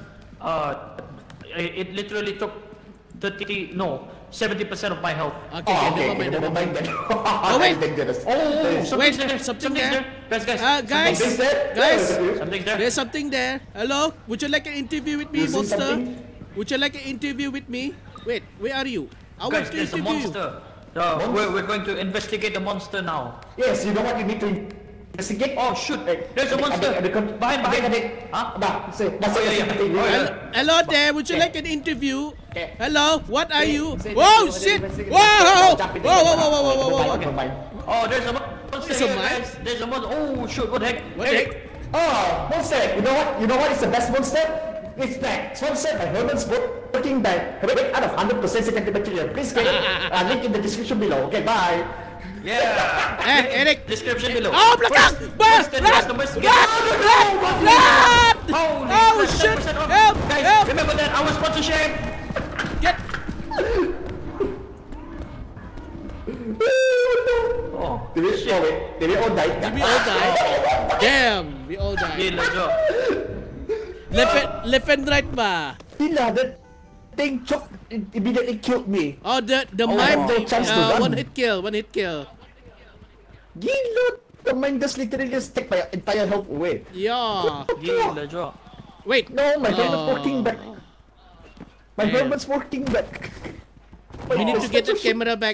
it literally took 70% of my health. Okay, never mind. then. Oh, wait. Dangerous. Wait, Something's something there. there. Guys. Guys, Something's there? guys, Something's there. there's something there. Hello, would you like an interview with me, You see monster? something? Would you like an interview with me? Wait, where are you? I Guys, want to there's a interview you. monster. We're going to investigate the monster now. Yes, you know what you need to investigate? Oh shoot! There's a monster. Behind. Huh? Hello there, would you like an interview? Okay. Hello, what are you? Say Whoa, this, shit! investigate. Whoa! Jump in. Whoa! Never mind. Oh, there's a monster There's a here, mine? guys. There's a monster. Oh shoot! What the heck? What the heck? Oh, monster! You know what? You know what is the best monster? It's back. Sponsored by Herman's Working Bag. Out of 100% synthetic material. Please get link in the description below. Okay, bye. Yeah. Eric! Description below. Oh, belakang! First, Run! Holy Oh, crap, shit! 10% off. Help! Guys, Help! remember that our sponsorship. Get! Oh, Did we all die? We all died. Damn, we all died. gila Jo. Left and right ba? Gila, that thing choked, immediately killed me. Oh, the I mime. have no chance to run. One hit kill. Gila, the mine just literally just take my entire health away. Yeah. Gila Jo. Wait. No, my Herman's working back. My Yeah. Herman's working back. You need to get the camera back.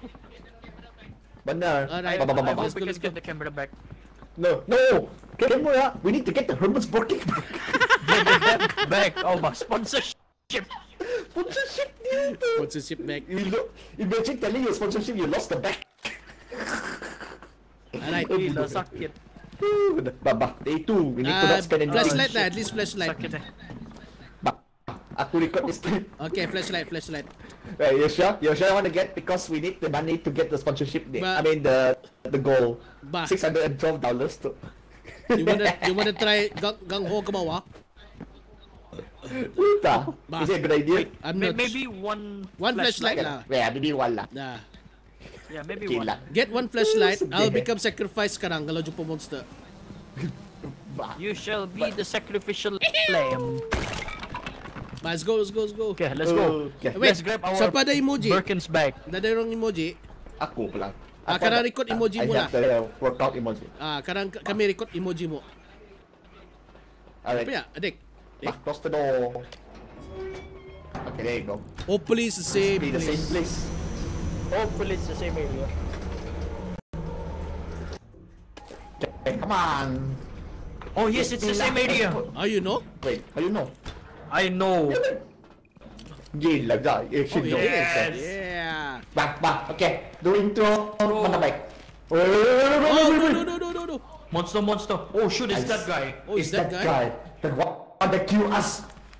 Benar. Alright. I Let's hope go, we let's can go. get the camera back. No. Camera. We need to get the Herman's working back. Back. Oh, my sponsorship. Sponsorship dude. Sponsorship back. Imagine telling your sponsorship you lost the back. Alright. Gila, sakit. Baba, day 2. We need to not spend any Flashlight shit. lah, at least flashlight. Sakit eh. Aku record this time. Okay, flashlight. Right, you sure? You sure you want to get? Because we need the money to get the sponsorship. But- I mean the goal. Bah. $612 to. You wanna try gang ho ke bawah? Bah. Is it a good idea? I'm not. Maybe one flashlight lah. Yeah, maybe one lah. Nah. Yeah, maybe Okay one. lah. Get one flashlight. I'll Okay. become sacrifice sekarang kalau jumpa monster. Bah. You shall be the sacrificial lamb. Let's go. Okay, let's go. Okay. Wait, Let's grab our siapa ada emoji? Birkin's bag. Dah ada orang emoji? Aku pula. Karang record emoji mo I have the workout emoji. Karang kami record emoji mo. Alright. Apa ya, adik? Bah, close the door. Okay, there you go. Hopefully it's the same Be the same place. place. Hopefully it's the same area. Okay, come on. Oh yes, it's the same area. Oh, you know? Wait, how you know? I know. Gila gak? You Oh, should know. yes. Yeah. Bah, okay. Do intro. Mana baik? Oh, no. Monster. Oh shoot, it's that guy. Oh, is that guy? That one that kill us.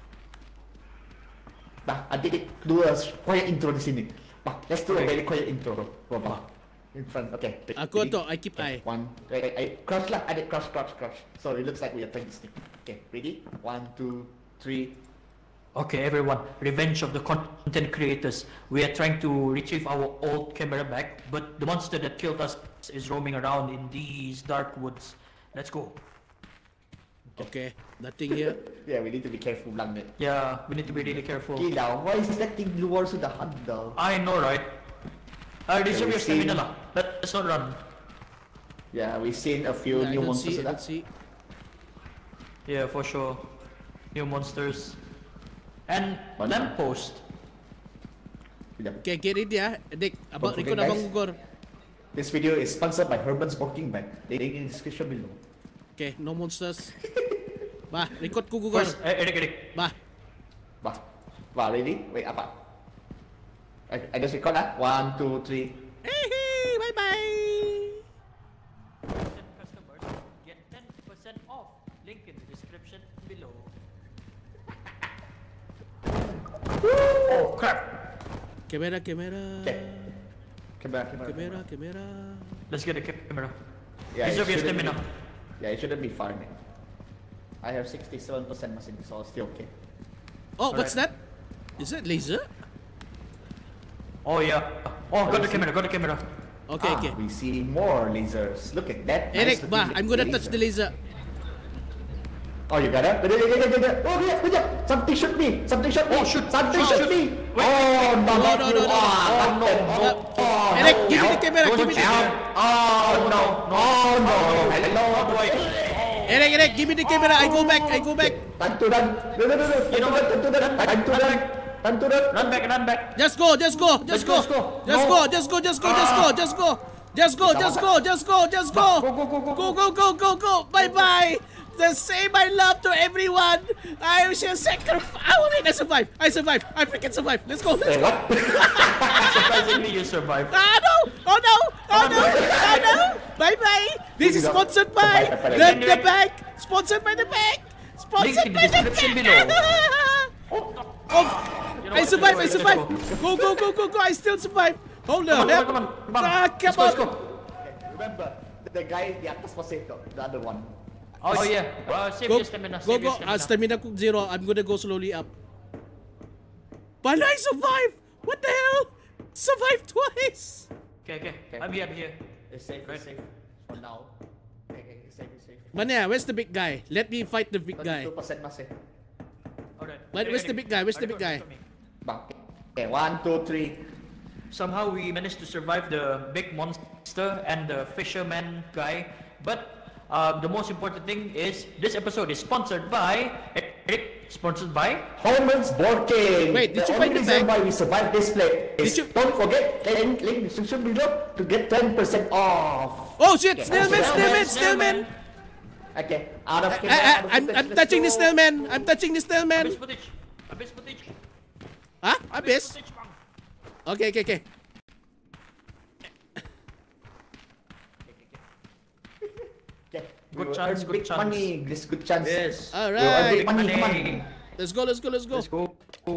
Bah, adik do a quiet intro di sini. Bah, let's do a Okay. very quiet intro. Bah. In front, okay. Aku Ready? tu, I keep eye. One, crouch lah, adik crouch. So it looks like we are trying to sneak. Okay, ready? 1, 2, 3. Okay, everyone. Revenge of the content creators. We are trying to retrieve our old camera back, but the monster that killed us is roaming around in these dark woods. Let's go. Okay, nothing here. Yeah, we need to be careful lang net. Yeah, we need to be really careful. Gila, why is that thing luar sudah handal? I know, right? Reserve your we've seen- stamina lah. Let's not run. Yeah, we've seen a few I new don't monsters see, I sudah. don't see. Yeah, for sure. New monsters. And Mana? lamppost. Sekejap. Okay, get it ya, adik. Abang Okay, record guys. abang gugur. This video is sponsored by Herman's Working Bag. Link in the description below. Okay, no monsters. Bah, record ku gugur. First, Eric. Bah, Wah, ready? Wait, apa? I just record lah. 1, 2, 3. hey, bye. Customers get 10% off. Link in the description below. Oh crap! Kamera. Okay. Kamera. Let's get a camera. Yeah, Reserve your it shouldn't stamina. Yeah, it shouldn't be far, man. I have 67% muscle, so it's still okay. Oh, what's Alright. that? Is that laser? Oh yeah. Oh, got the camera. Okay. We see more lasers. Look at that. Eric, nice bah, looking I'm gonna laser. touch the laser. Oh, you got it? Oh, yeah. Something shoot me. Something shoot me. Oh, shoot. Something Shoot. shoot me. Wait. Oh, no. No. Oh, no. Eric, give me the camera. Give me the Oh no. Oh, no. Hello. How do I? Eric, give me the camera. I go back. Time to run. No. You know what? Time to run. Time to run. Time to run. Run back. Just go. Let's go. Go. Bye. Say my love to everyone. I shall sacrifice. Oh, wait, I survived. I freaking survived. Let's go. What? Surprisingly, you survived. Oh no. Bye. This is sponsored by the bank. Sponsored by the bank. Link in the description below. Oh, I survived. Go. I still survive. Hold on. Come on. Let's go. Remember, the guy the atas potato, the other one. Oh yeah. Save Go. your stamina. Stamina cook 0. I'm gonna go slowly up. But I survived. What the hell? Survived twice. Okay. I'm here. It's safe for now. Okay, safe. Manya, where's the big guy? Let me fight the big guy. 2% masih. Alright. Where's the big guy? Bang. Okay, 1, 2, 3. Somehow we managed to survive the big monster and the fisherman guy, but the most important thing is this episode is sponsored by Holman's Board Game. Wait, did the you find only the reason bag? why we survived this play is don't forget link description below to get 10% off. Oh shit! Snailman! Okay, out of I'm touching the snailman. Abyss footage. Huh? Abyss? Footage, bang. Okay. Good chance. Money, this good chance. Yes. Alright. Big money, come on. Let's go. Let's go.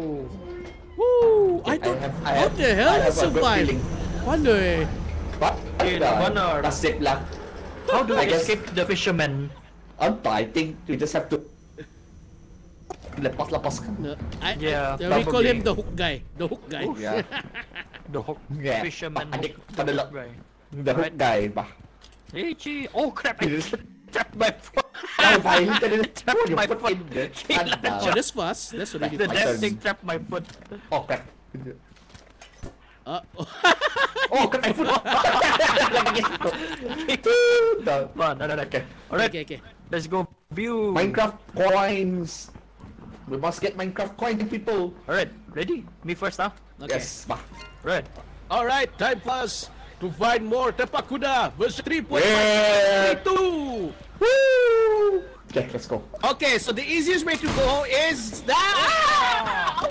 Woo! I don't. I What have- the hell? I I have a good survived. feeling. Wonder. But Honor. nasib lang. How do I we guess- escape the fisherman? I think we just have to lepas kan. No, Yeah, we call probably. him the hook guy. Yeah. The hook. Yeah. Fisherman Adik hook. pada Hook guy. The hook guy bah. Hey, gee. Oh crap! I trapped my foot. Bahaya tadi. Trapped my foot. Oh, that's fast. That's already The fast. damn turn. thing trapped my foot. Oh crap. Oh, Oh crap. No. Okay. Alright. okay. Let's go view. Minecraft coins. We must get Minecraft coin, people. Alright, ready? Me first, huh? Okay. Yes, bah. Right. Alright, time for us to find more Tapak Kuda version 3.2. Yeah. Woo! Okay, let's go. Okay, so the easiest way to go is that.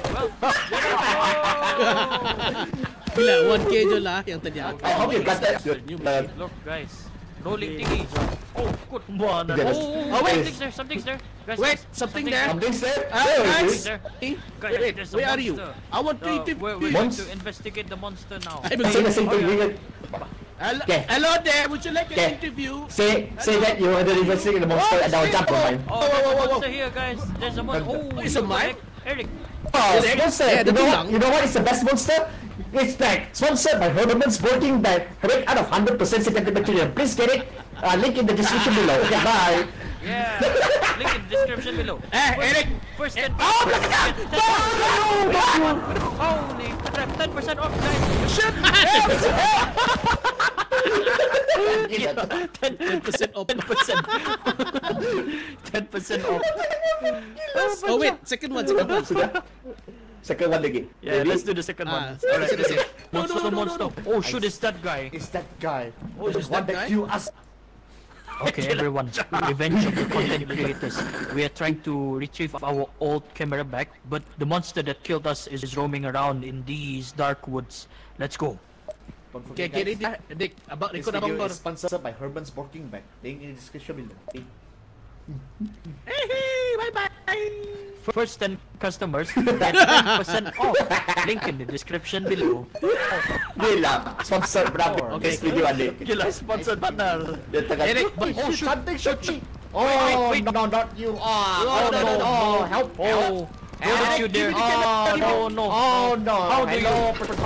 Bila 1K je lah yang tadi aku. I hope you got that. Look, guys. Rolling thingy. Oh, good one. Yes. Oh, wait, something's there. Guys, Wait, guys, something there. Something's there. Guys. There. Guys, Wait, there's a where are you? monster. I want to We're going Monst- to investigate the monster now. I'm Say the same thing. Okay. Hello there, would you like an Okay. interview? Say that you are the investigating the monster and I will jump on mine. Oh, there's a monster here, guys. There's a monster. Oh, It's a mine? Eric. Oh, it's monster. Yeah, the tulang. You know what is the best monster? It's like sponsored by Herman's Working Bag. Rate out of 100% synthetic material. Please get it. Link in the description below. Okay, bye. Yeah. Link in the description below. Eric. First 10%. Oh my God! Holy crap! 10% off, guys. Shit! 10% off. 10% off. Oh wait, second one. Sudah. Second one lagi. Yeah, Ready? let's do the second one. Ah, Alright, let's do it. monster. Oh, shoot, it's that guy. It's that guy. Oh, the is one that that guy? you asked. Okay, everyone. Revenge of the content creators. We are trying to retrieve our old camera back, but the monster that killed us is roaming around in these dark woods. Let's go. Don't Okay, forget, ready, guys, Dik. About This record video number. is sponsored by Herman's Working Bag. Link in the description below. Okay. Hey, bye bye. First 10 customers get 10% off. Link in the description below. Gila, sponsored bravo. Okay. This video ada. Gila, sponsored partner. Dia tengah. Eric, oh shoot, cantik shot. Oh, wait. no, not you. No, no, no. Help. Oh, don't you dare. Oh, no. Oh no. How do you?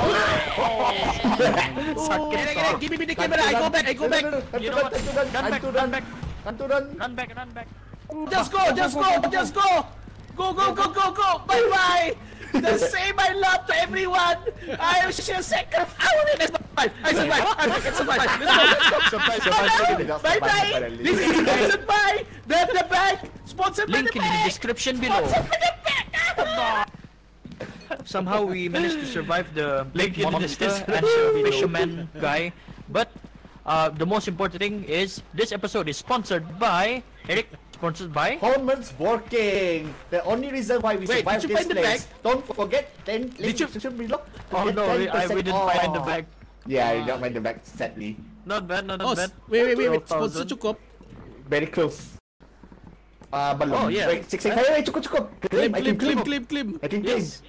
Eric, give me the camera. I go back. You know what? Run back. Run back. Run back. Just go. Go. Bye bye. Just say my love to everyone. I shall sacrifice. survived. I survived. Let's go. Survive. Bye-bye. This is sponsored by the bank. Sponsored by Link the in the bank. description below. Somehow we managed to survive the Link in the monster description and below. fisherman guy. But the most important thing is this episode is sponsored by Eric. Sponsored by Holman's working. The only reason why we Wait, survived did you this find the place. Don't forget. Then Did you- below. to Oh get no, 10% we didn't find the off. bag. Yeah, you don't find the bag. Sadly, Not bad, not Oh, bad. wait. 12,000. Sponsor cukup. very close. Belum. Oh, yeah. Wait, six. Hey, cukup. Claim. I can claim. I can claim. Yes.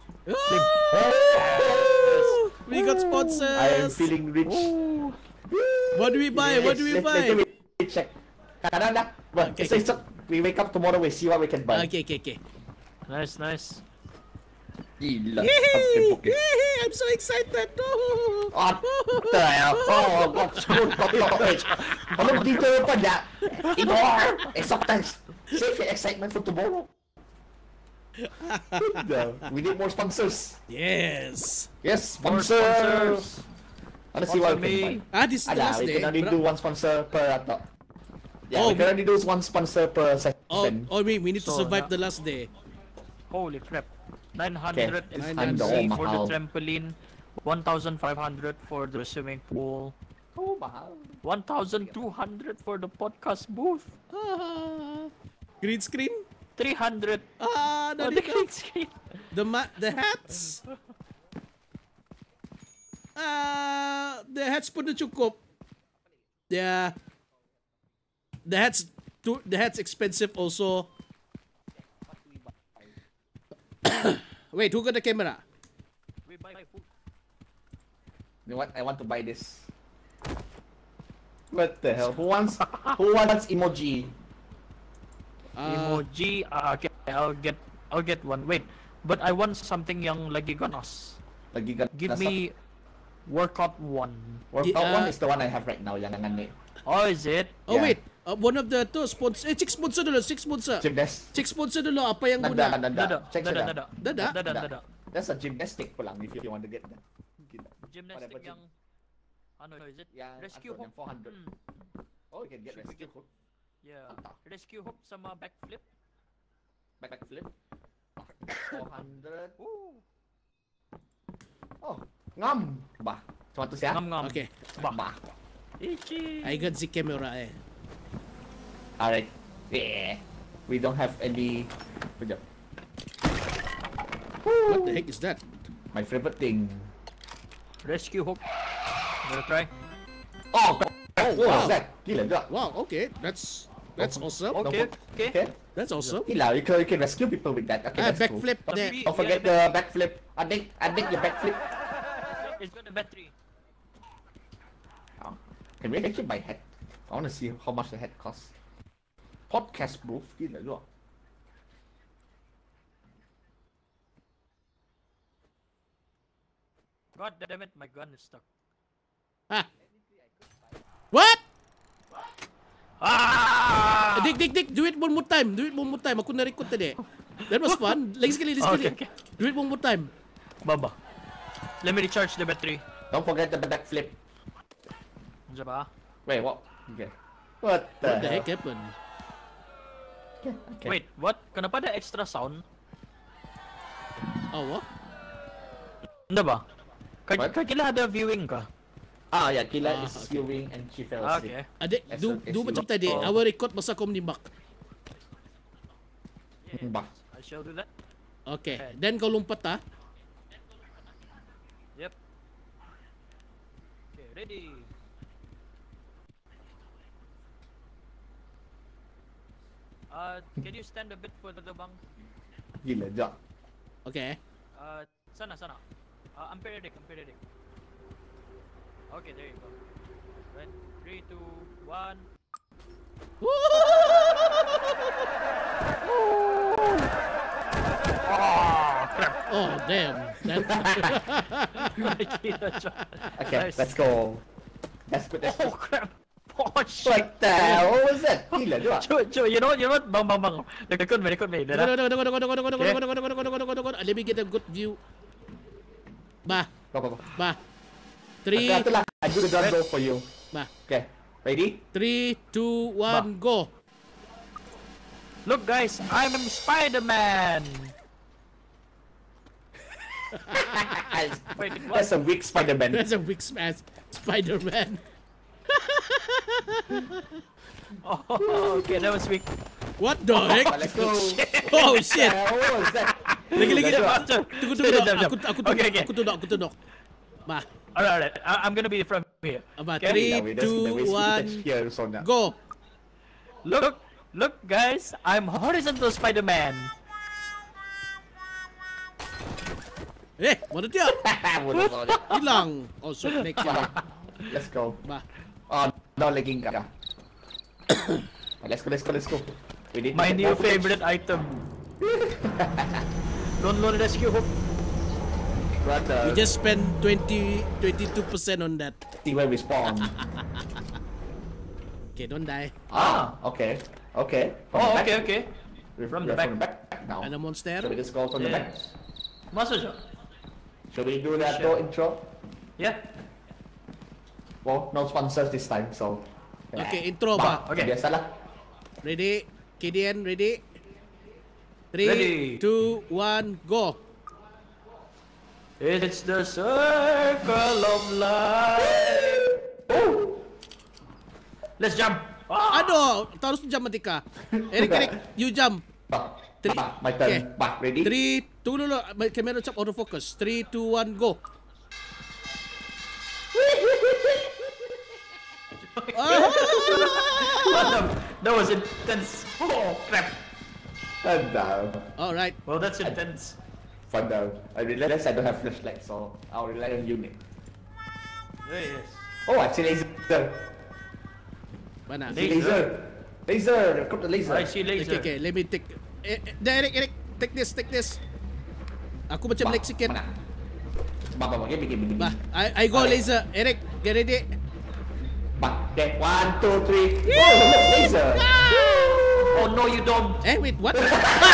Oh, we got sponsors. I am feeling rich. What do we buy? What do we Let's buy? check. Dah. Well, Okay, esok we wake up tomorrow. We see what we can buy. Okay. Nice. Gila. Yay! I'm so excited. What the hell? Oh, God, screwed storage. Anong dito pa niya? Ignore! Sometimes, save your excitement for tomorrow. We need more sponsors. Yes. Yes, More sponsors. Let's see what we can buy. This is the last We day. can only do one sponsor per ato. Yeah, Oh, we can only do one sponsor per Oh, session. we need to So, survive the last day. Holy crap. 900 Okay, is I'm for the mahal. trampoline, 1,500 for the swimming pool, Oh, mahal. 1,200 for the podcast booth, Green screen? 300 Ah, for not the enough. green screen. The hats? The hats pun dah cukup. Yeah. The hats expensive also. Wait, who got the camera? We buy food. You know what? I want to buy this. What the hell? Who wants emoji? Emoji. Okay, I'll get one. Wait, but I want something yang lagi ganas. Lagi got Give me workout one. workout one is the one I have right now. Yang ni. Oh, is it? Oh Yeah. wait, one of the sponsor. Check sponsor dulu, check sponsor. Gymnast. Check sponsor dulu apa yang guna. Check Dada. Dada? That's a gymnastic pulang if you want to get that. Gila. Gymnastic Whatever yang ano is it? Yang Rescue atas hook. yang 400. Oh, you can get Should we rescue get- hook. Yeah. Rescue hook sama backflip. Backflip. 400. Ooh. Oh, ngam. Bah. Cuma tu siya. Ngam. Okay, Bah. Ichi. I got the camera eh. Alright. Yeah. We don't have any. Kejap. What the heck is that? My favorite thing. Rescue hook. Wanna try? Oh, wow. what's that? Gila juga. Wow, okay, that's awesome. Okay. Okay. That's awesome. Gila, you can rescue people with that. Okay, that's cool. Backflip. Tapi- There. Don't forget the backflip. Adik, your backflip. It's got a battery. Oh, can we actually buy hat? I want to see how much the hat costs. Podcast booth, gila juga. God damn it, my gun is stuck. Ah. What? Ah! Dik, do it one more time. Aku na-record tadi. That was fun. Lagi sekali. Okay. Do it one more time. Baba. Let me recharge the battery. Don't forget the backflip. Diyan ba? Wait, what? Okay. What the, What the hell? heck happened? Okay. Wait, what? Kenapa ada extra sound? Oh, what? Hindi ba? What? Kailan ada viewing ka? Ah, yeah, Kila is okay. viewing and she fell Ah, asleep. okay. Adik, do macam tadi. Oh. Our record masa kau menimbak. Bah. I shall do that. Okay. Then kau lompat ah. Yep. Okay, ready. Can you stand a bit further bang? Gila juga. Okay. Sana. Ampere deck. Okay, there you go. Right, 3, 2, 1. Oh, damn. Okay, Nice. let's go. That's good. Oh crap! Oh shit! What the hell? What was that? Gila juga. Cuy, you know what? Bang. Record me. Dada. Let me get a good view. Bah. Apa? 3. I do the drum roll for you. Bah. Okay, ready? 3, 2, 1, go. Look guys, I'm Spider-Man. Wait, what? That's a weak Spider-Man. That's a weak smash. Spider-Man. Oh, okay, that was weak. What the heck? Let's go. Oh shit. What was that? Lagi. Stop. Aku tunduk. Bah. Alright, I'm gonna be from here. Bah, Okay. 3, 2, 1, go. Look guys, I'm horizontal Spider-Man. Mana dia? Hilang. Oh, shot next ya. Let's go. Bah. Oh, no lagging ka. Let's go. We need My to get new more footage. favorite item. Don't rescue hook. Brother, We just spent 22% on that. see where we spawn. Okay, don't die. Okay. From Oh, the back. okay. From the back. now. Ada monster. Should we just go from the back? Yes. Masa siya? Should we do that Sure. intro? Yeah. Well, no sponsors this time, so. Okay, intro ba? Okay. Biasalah. Ready? KDN, ready? 3, Ready. 2, 1, go. It's the circle of life. Let's jump. Aduh, terus jump Matika. Erik, you jump. My turn. Okay. Ready? 3, tunggu dulu. Kamera cap autofocus. 3, 2, 1, go. That was intense. Oh crap. And down. Alright. Well, that's intense. Fun down. I realize I don't have flashlight, so I'll rely on you, Nick. Yes. Oh, I see laser. Mana? Laser. Laser. Recruit the laser. I see laser. Okay, let me take. Erik, take this. Aku macam lag sikit. Mana? Bah, begini. Bah, I go laser. Erik, get ready. Okay, 1, 2, 3. Oh, look, laser. Oh no, you don't. Wait, what? No!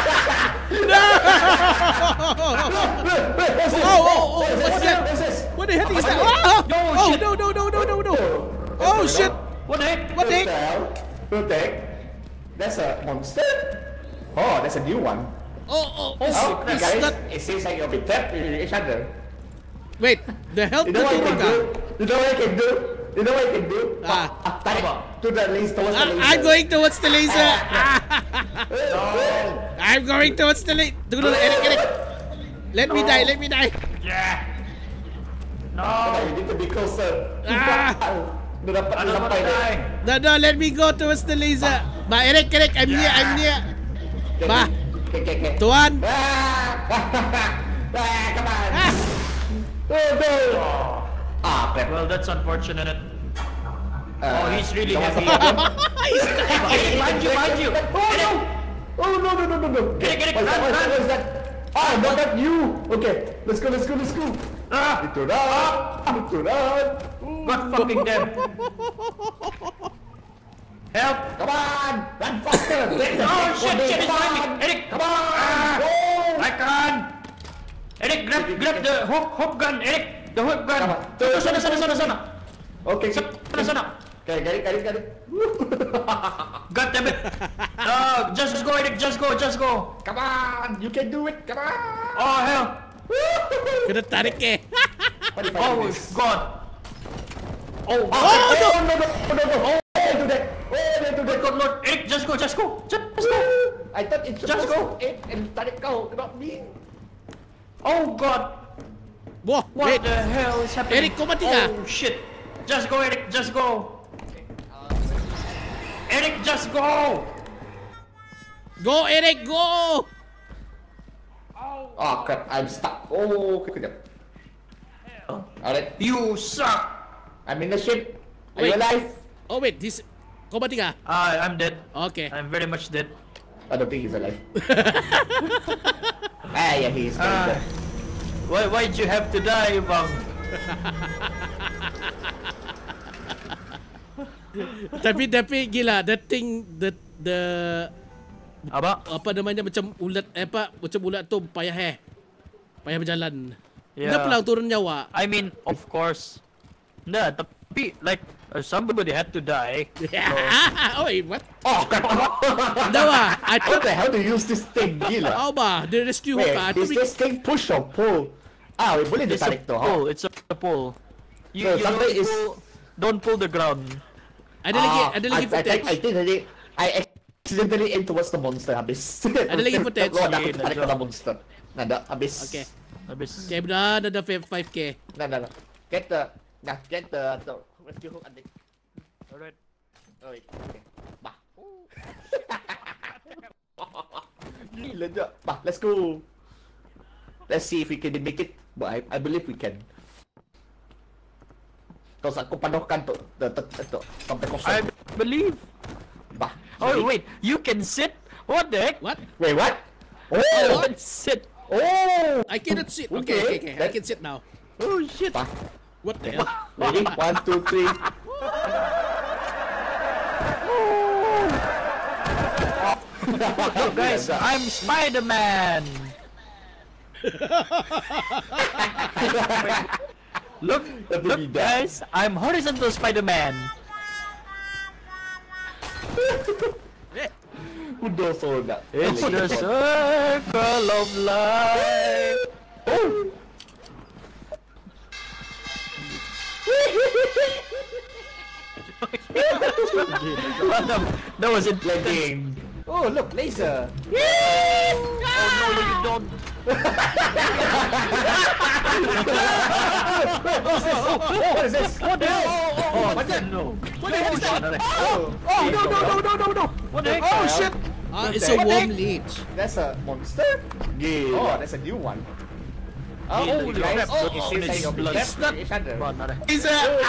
What's this? Oh, what's that? What's this? What the heck is that? No, shit. No. Oh shit. What the heck? What the heck? What the heck? That's a monster? Oh, that's a new one. Oh, Oh, is guys, that... it seems like you'll be trapped with each other. Wait, the health You know what you turun can do? kah? You know what you can do? You know what you can do? Ah. Tarik to the laser, towards the laser. I'm going towards the laser. I'm going towards the laser. Tunggu dulu, Erik. Let me die. Yeah. No. You need to be closer. Ah. Udah dapat I don't wanna sampai deh. die. No, let me go towards the laser. Ba, Erik, I'm near. Bah. Okay. Tuan. Come on. Ah. Oh no. Crap. Well, that's unfortunate. Oh, he's really heavy. Behind you. Oh no. Get it, What's run. that? Ah, not you. Okay, let's go. Ah, Itu run. God fucking damn. Help. Come on, run faster. Oh shit, it's behind me. Eric. Come on. Go. I can. Eric, grab the hook gun. Eric, the hook gun. Come on. Sana. Okay. Sana. Okay, got it. God damn it. Just go, Eric. Just go. Come on, you can do it. Come on. Oh hell. Kena tarik eh. What if I do Oh this? God. Oh. No. Oh, they do that. God, Lord. Eric, just go. I thought it's Just supposed to aim and tarik kau, not me. Oh God. Wah, What wait. the hell is happening? Eric, kau mati kah? Oh shit. Just go, Eric. Just go. Eric, just go. Go, Erik, go. Oh crap, I'm stuck. Oh, kejap. Alright, You suck. I'm in the ship. Are you Wait. alive? Oh wait, kau mati kah? I'm dead. Okay. I'm very much dead. I don't think he's alive. Yeah, he's dead. Why'd you have to die, bang? Tapi gila, that thing the Apa? apa namanya macam ulat macam ulat tu payah berjalan. Yeah. Dia pulang turun nyawa. I mean, of course. Nah, tapi like somebody had to die. Oh, wait, what? Oh, crap. No, I What thought... the hell to use this thing? Gila. Oh, ba, the rescue Wait, ka. is this thing push or pull? Ah, wait, boleh It's a ditarik to, ha? pull. It's a pull. You, So, you something is... don't pull the ground. Ada lagi footage. I think I accidentally aim towards the monster, habis. Ada lagi footage? Oh, aku tarik ke monster. Nada, habis. Okay. Habis. Okay, dah ada 5k. Nah. Get the rescue hook, adik. Alright. Oh, wait, okay. Bah. Gila je. Bah, let's go. Let's see if we can make it. But I believe we can. Terus aku panuhkan tuh sampai I kosong. believe. Bah. Oh wait, you can sit. What the heck? What? Wait, what? You Oh! can sit. Oh! I cannot sit. Okay. I can sit now. Oh shit. Bah. What the hell? Ready? 1, 2, 3. Oh, guys, I'm Spider-Man. Look, guys, I'm horizontal Spider-Man. Udah soalnya. It's the circle of life. Oh! That was it. Lagging. Oh, look, laser. Oh no, you don't. What is this? What the hell? Oh, What's that? no. What the hell is that? Oh, Oh, no. what the heck? Oh, shit. It's a warm leech. That's a monster? Yeah. Oh, that's a new one. Oh, Holy guys. crap. Oh, Oh, it it's says blood. left each other. Isa!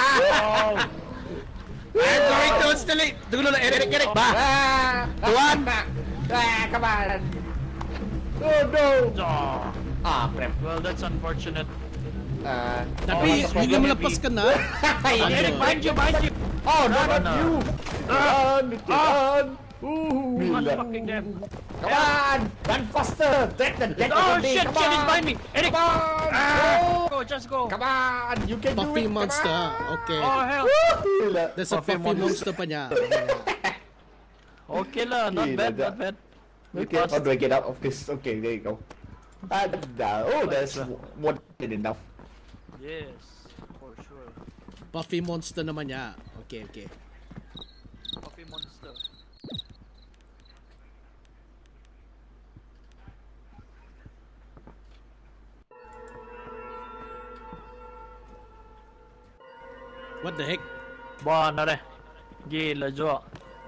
I'm going to installate! Tunggu dulu, Eric. Tuan! Come on! Oh, no! Oh, Ah, crap. well, that's unfortunate. Tapi Oh, juga melepaskan na. Eric, behind you. Oh, no, not no. you! Run! One Gila. fucking them. Come on! Run faster! That Oh thing. shit, Come shit, he's on! behind me. Eric, Come on! go, just go. Come on! You can do Puffy it! Come monster. on! Okay. Oh hell. Gila. There's a Puffy puffy monster pa niya. Okay lah, not Gila, bad, Jack. not bad. Okay, how do I get out of this? Okay, there you go. Oh, that's more than enough. Yes, for sure. Puffy monster naman niya. Okay. Coffee monster. What the heck? Bah, nare. Gila jo.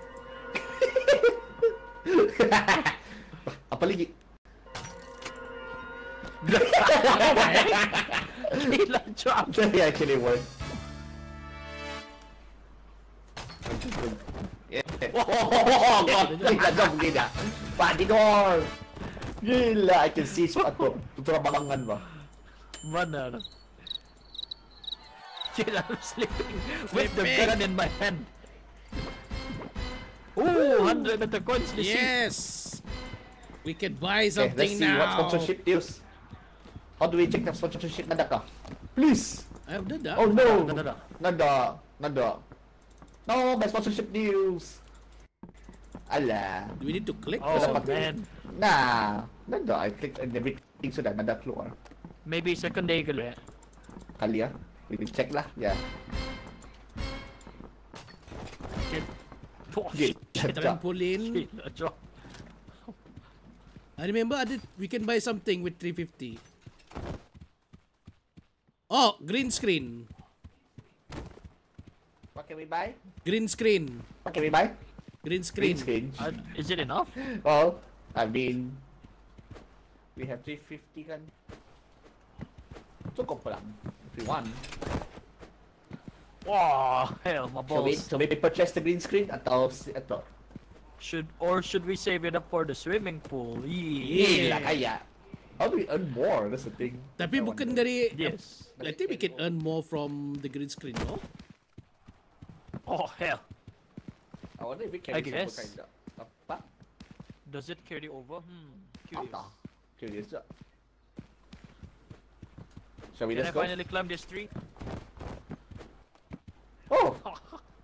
Apa lagi? Gila jo. That actually worked. Oh, God. Gila jom gila. Padidor. Gila, I can see ato. Tutura balangan ba? Mana? Gila, I'm sleeping with the Sleeping. gun in my hand. Ooh, 100 meter coins. Let's see. Yes. We can buy Okay, let's something see what now. sponsorship deals. How do we check the sponsorship nada ka? Please. Ay, dada. Oh no. Nada. Nada. No, my sponsorship deals. Ala. Do we need to click? Oh Dapat- man. Nah. Nada. I clicked and everything sudah nada keluar. Maybe second day kali. Kali ya. We check lah. Ya. Oh Gila. shit. Trampoline. Gila jo. I remember we can buy something with 350. Oh, green screen. What can we buy? Green screen. What can we buy? Green Green screen. screen. Is it enough? Well, I mean, we have 350 kan. Cukup pa lang. If we want. Wow, hell, my balls. So we purchase the green screen atau ito? Should we save it up for the swimming pool? Gila kaya. How do we earn more? That's the thing. Tapi bukan dari... Yes. I think we can earn more from the green screen, no? Oh hell. I wonder if we can I guess. Apa? Does it carry over? Curious. Ata. Curious je. Shall we Can I just go? finally climb this tree?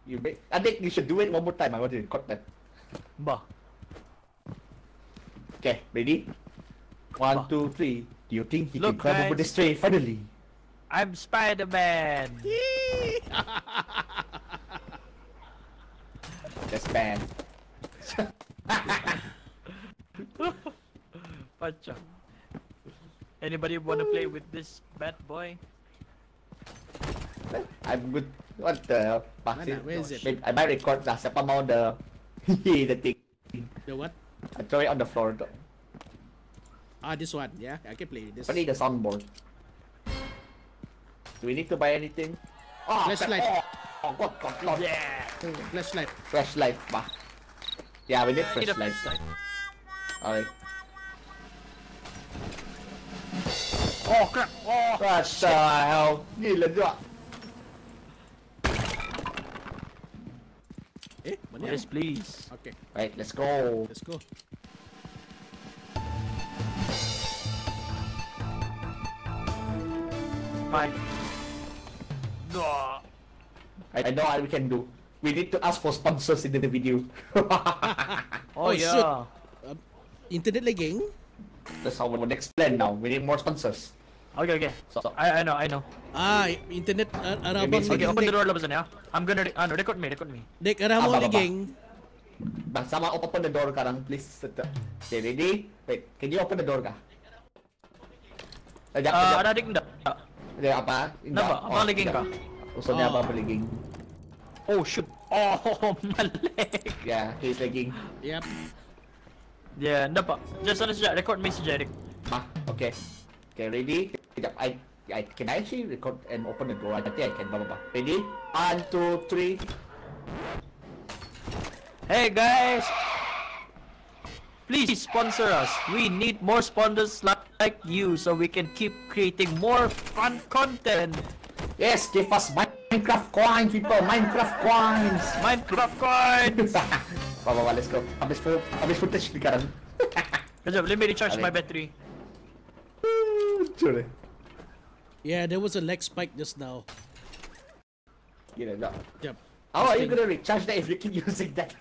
I think you should do it one more time. I want to record that. Bah. Okay, ready? 1, 2, 3. Do you think he Look, can climb over guys. this tree finally? I'm Spider-Man. That's bad. Pacha. Anybody wanna play with this bad boy? I'm good. What the hell? Mana? Where is it? Maybe I might record lah. Siapa mau the the thing? The what? I throw it on the floor. Ah, this one. Yeah, I can play this. I need the soundboard. Do we need to buy anything? Oh, Flashlight. Oh, God, Lord. Yeah. Flashlight. Flashlight, bah. Yeah, we need Need a flashlight. flashlight. Alright. Oh crap! Oh What the hell? Gila juga. Mana? yes, please. Okay, Right, let's go. let's go. Fine. No. I know what we can do. We need to ask for sponsors in the video. Oh, Oh, yeah. shoot. Internet lagging? That's how we will next plan now. We need more sponsors. Okay, okay. So, I know. Ah, internet arabang Maybe- Okay, lagging. open the Dek. door labas na ya. I'm gonna record me. Dek, arabang Baba. lagging. Bang, sama open the door karang, please. Okay, ready? Wait, can you open the door ka? Ajak, Ada adik enggak? Ajak apa? Kenapa? Abang lagging ka? Usulnya Oh. apa lagging? Oh shoot. Oh, malik. Yeah, he's lagging. Yep. Yeah, enggak pak. Just saja record me saja, Dik. Ah, okay. Okay, ready? Sekejap, can I actually record and open the door? I think I can, baba. Ready? 1, 2, 3. Hey guys, please sponsor us. We need more sponsors like you so we can keep creating more fun content. Yes, give us Minecraft coins, people. Minecraft coins. Minecraft coins. Baba, let's go. Habis footage sekarang. Kejap, let me recharge Okay. my battery. Sure. Yeah, there was a lag spike just now. Gila, no. Yep. How are you gonna recharge that if you keep using that?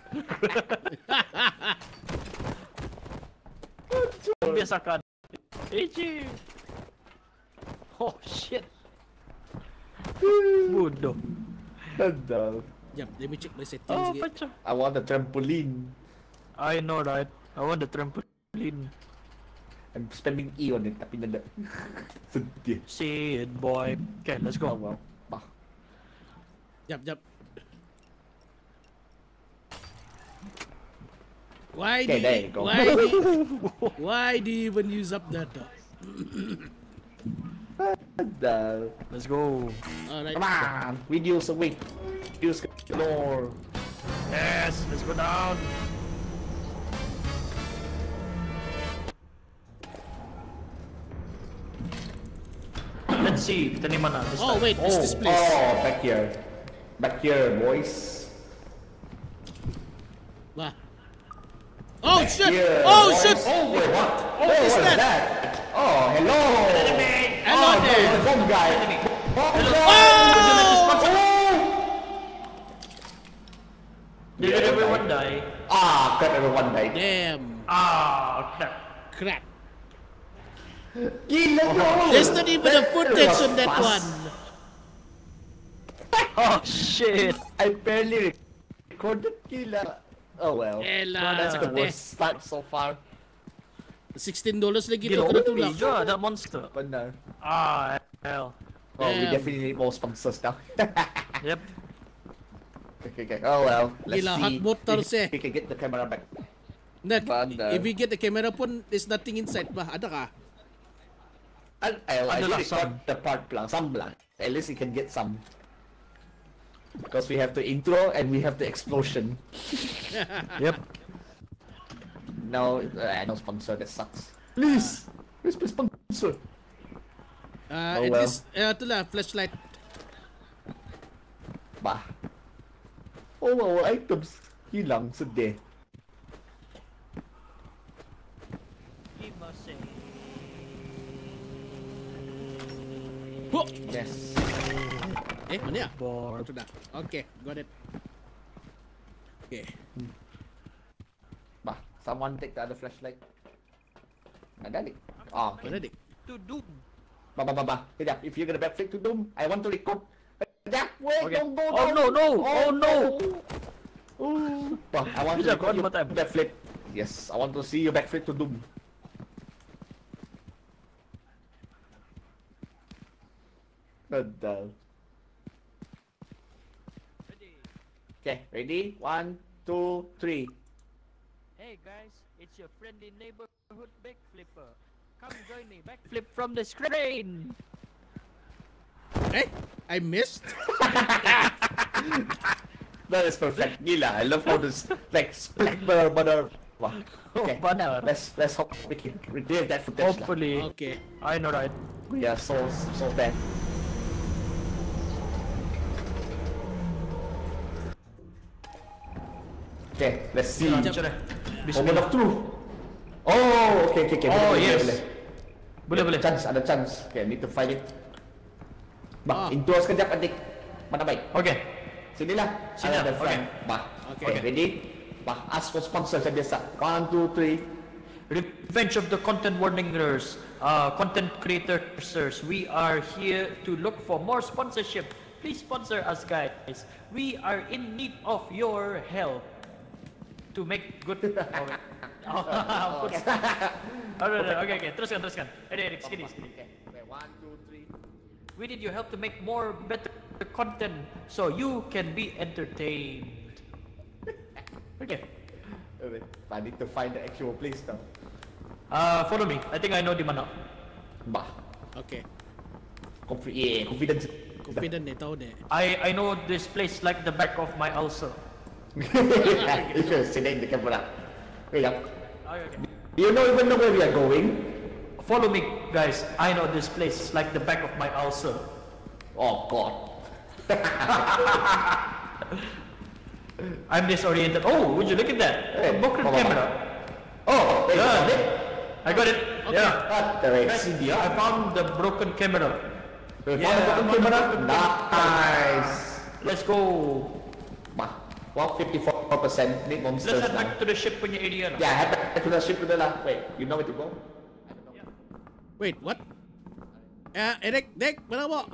Biasakan. Eji. Oh shit. Bodoh. Hello. Yep, let me check my settings Oh, again. pacha. I want a trampoline. I know, right? I want the trampoline. I'm spamming E on it, tapi nada. Sedih. See it, boy. Okay, let's Oh go. well. Bah. Yep. Why Okay, do there you, you go. why do you even use up that? The... Let's go. Alright. Come on, videos away. Videos galore. Yes, let's go down. Let's see, kita ni mana this Oh time. wait, it's this place. Oh, back here. Back here, boys. Wah. Oh shit! Here, Oh boys. shit! Oh, wait, what? Oh, is what is that? that? Oh, hello. Hello oh, there. The bomb guy. Bomb guy. Oh! Did everyone die? Ah, crap, everyone died. Damn! Ah, crap. Crap! Gila bro. There's not even a footage was on that fast. one. Oh shit. I barely recorded. Gila. Oh well. Ela, That's the deh. worst start so far. $16 lagi tu Gila, kena OP tulak. je that monster. Benar. Ah, hell. Oh, we Damn. definitely need more sponsors now. Yep. Okay. Oh well. Let's Gila, see hot motors if eh. we can get the camera back. Nah, Bandar. if we get the camera pun, there's nothing inside ba? Ada ka? I Adalah record some. the part lang, some lang. At least you can get some. Because we have the intro and we have the explosion. Yep. No sponsor, that sucks. Please! Where's my sponsor? Oh, At well. least, ito lah, flashlight. Bah. Oh, our items. Hilang, sedih. Huh. Yes. Mana ya? Bar. Ito na. Okay, got it. Okay. Bah, someone take the other flashlight. Ada nih. Oh, Mana dik? To Doom. Bah. Kejap, if you're gonna backflip to Doom, I want to record. Kejap, wait, Okay. don't go Oh down. no. Oh no. Bah, I want to Kejap, record one your more time. backflip. Yes, I want to see you backflip to Doom. Betul. Ready. Okay, ready? 1, 2, 3. Hey guys, it's your friendly neighborhood backflipper. Come join me, backflip from the screen. Eh? I missed? That is perfect. Gila, I love how this like splat butter. Wow. Okay, Butter. let's hope we can retrieve that footage. lah. Hopefully. Okay. I know, right? We are so bad. Okay, let's see. Macam mana? Moment of truth. Oh, okay. Oh, Boleh, yes. boleh. Boleh. Ada chance. Okay, need to find it. Bah, Ah. intro sekejap adik. Mana baik? Okay. Sinilah. Sini Ada lah, front. okay. Bah. Okay. Okay, ready? Bah, ask for sponsor macam biasa. 1, 2, 3. Revenge of the content warningers, content creators. We are here to look for more sponsorship. Please sponsor us, guys. We are in need of your help to make good. Okay. Teruskan. Erik, sini. Okay, 1, 2, 3. We need your help to make more better content so you can be entertained. Okay. Wait, I need to find the actual place now. Follow me. I think I know di mana. Bah, Okay. confidence. Confident ni, tahu ni. I know this place like the back of my ulcer. You should sit in the camera. Wait up. Okay. Do you even know where we are going? Follow me, guys. I know this place like the back of my ulcer. Oh God. I'm disoriented. Oh, would you look at that? Hey, A broken Mama. camera. Oh, wait, Yeah. found it? I got it. Okay. Yeah. What the heck? Guys, I found the broken camera. We Yeah, found the broken I found the camera? broken Nice. Let's go. Bah, well, 54% need monsters Let's head now. back to the ship punya area. Yeah, head back to the ship dulu lah. Wait, you know where to go? Wait, what? Erik, Dek, mana mo?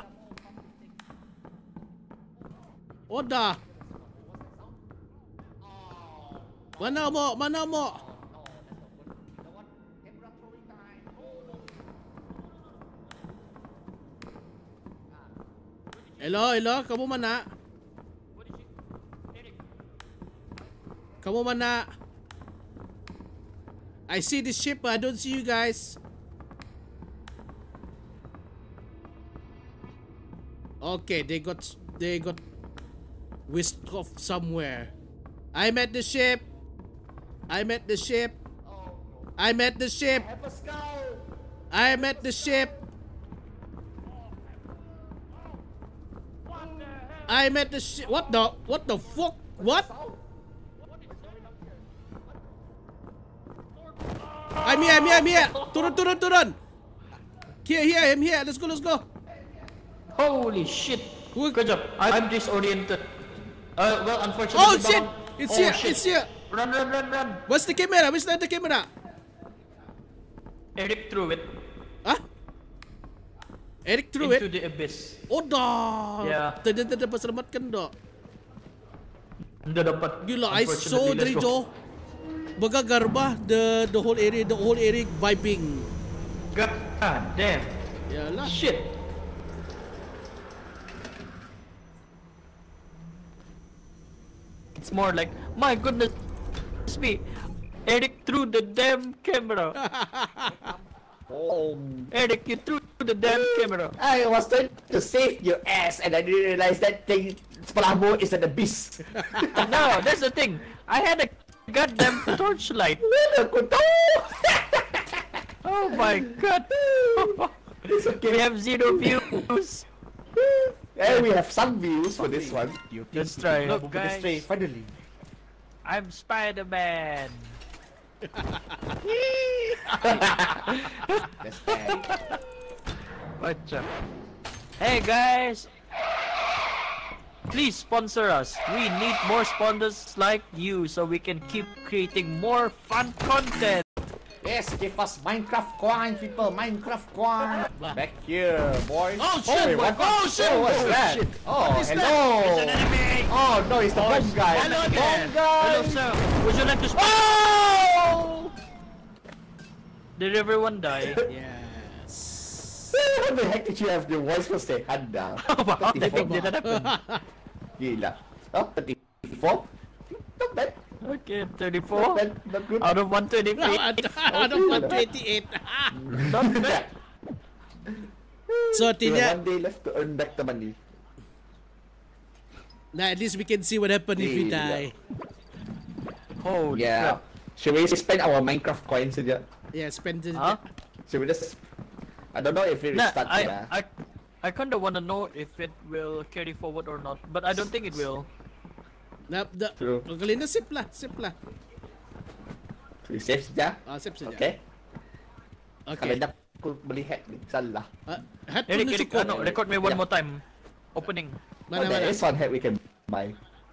Oda. Mana mo? Hello, kamu mana? Kamu mana? I see the ship, but I don't see you guys. Okay, they got whisked off somewhere. I'm at the ship. Have a scout. I'm at the ship. What the fuck? What? I'm here. Turun. Here, I'm here. Let's go. Holy shit. Who- Good job. I'm disoriented. Well, unfortunately. Oh shit! It's Oh, here. shit. It's here. Run. Where's the camera? Where's the camera? Eric threw it Huh? Eric threw into it. the abyss. Oh dah. Yeah. Tidak dapat selamatkan dah. Anda dapat. Gila, I saw unfortunately. dari Let's go. jauh. Begagar bah the whole area vibing. God damn. Yalah. Shit. It's more like, my goodness me, Eric threw the damn camera. Oh. Eric, you threw the damn camera. I was trying to save your ass and I didn't realize that thing sebelah mo is an abyss. No, that's the thing. I had a goddamn torchlight. Mana aku tahu? Oh my god. It's okay. We have 0 views. And we have some views for this one. Let's try. Look, Let's try, guys, finally. I'm Spider-Man. That's bad. What's up? Hey guys. Please sponsor us. We need more sponsors like you so we can keep creating more fun content. Yes, give us Minecraft coin, people. Minecraft coin. Back here, boys. Oh shit! What's that? shit. Oh, It's hello. an enemy. Oh no, it's the bomb guy. Hello Bomb there. guy. Hello sir. Would you like to Oh! Did everyone die? Yes. How the heck did you have your voice was say handa? How the heck did that happen? Gila. Oh, 34? Not bad. Okay, Not 34 bad. Not good. out of 128. Out of 128. Not bad. So, We have Tinya, 1 day left to earn back the money. na at least we can see what happened if we Yeah. die. Holy Yeah. crap. Should we spend our Minecraft coins saja? Yeah, spend it. Huh? Should we just... I don't know if we Nah, restart ya. I kinda wanna know if it will carry forward or not, but I don't think it will. True. Kali na sip lah. We save saja? Sip saja. Okay. Kalau Okay. dah aku beli hack ni, salah. Hat pun Eric, na Eric, cukup. ano, record me one Yeah. more time. Opening. Oh, there is one hack we can buy.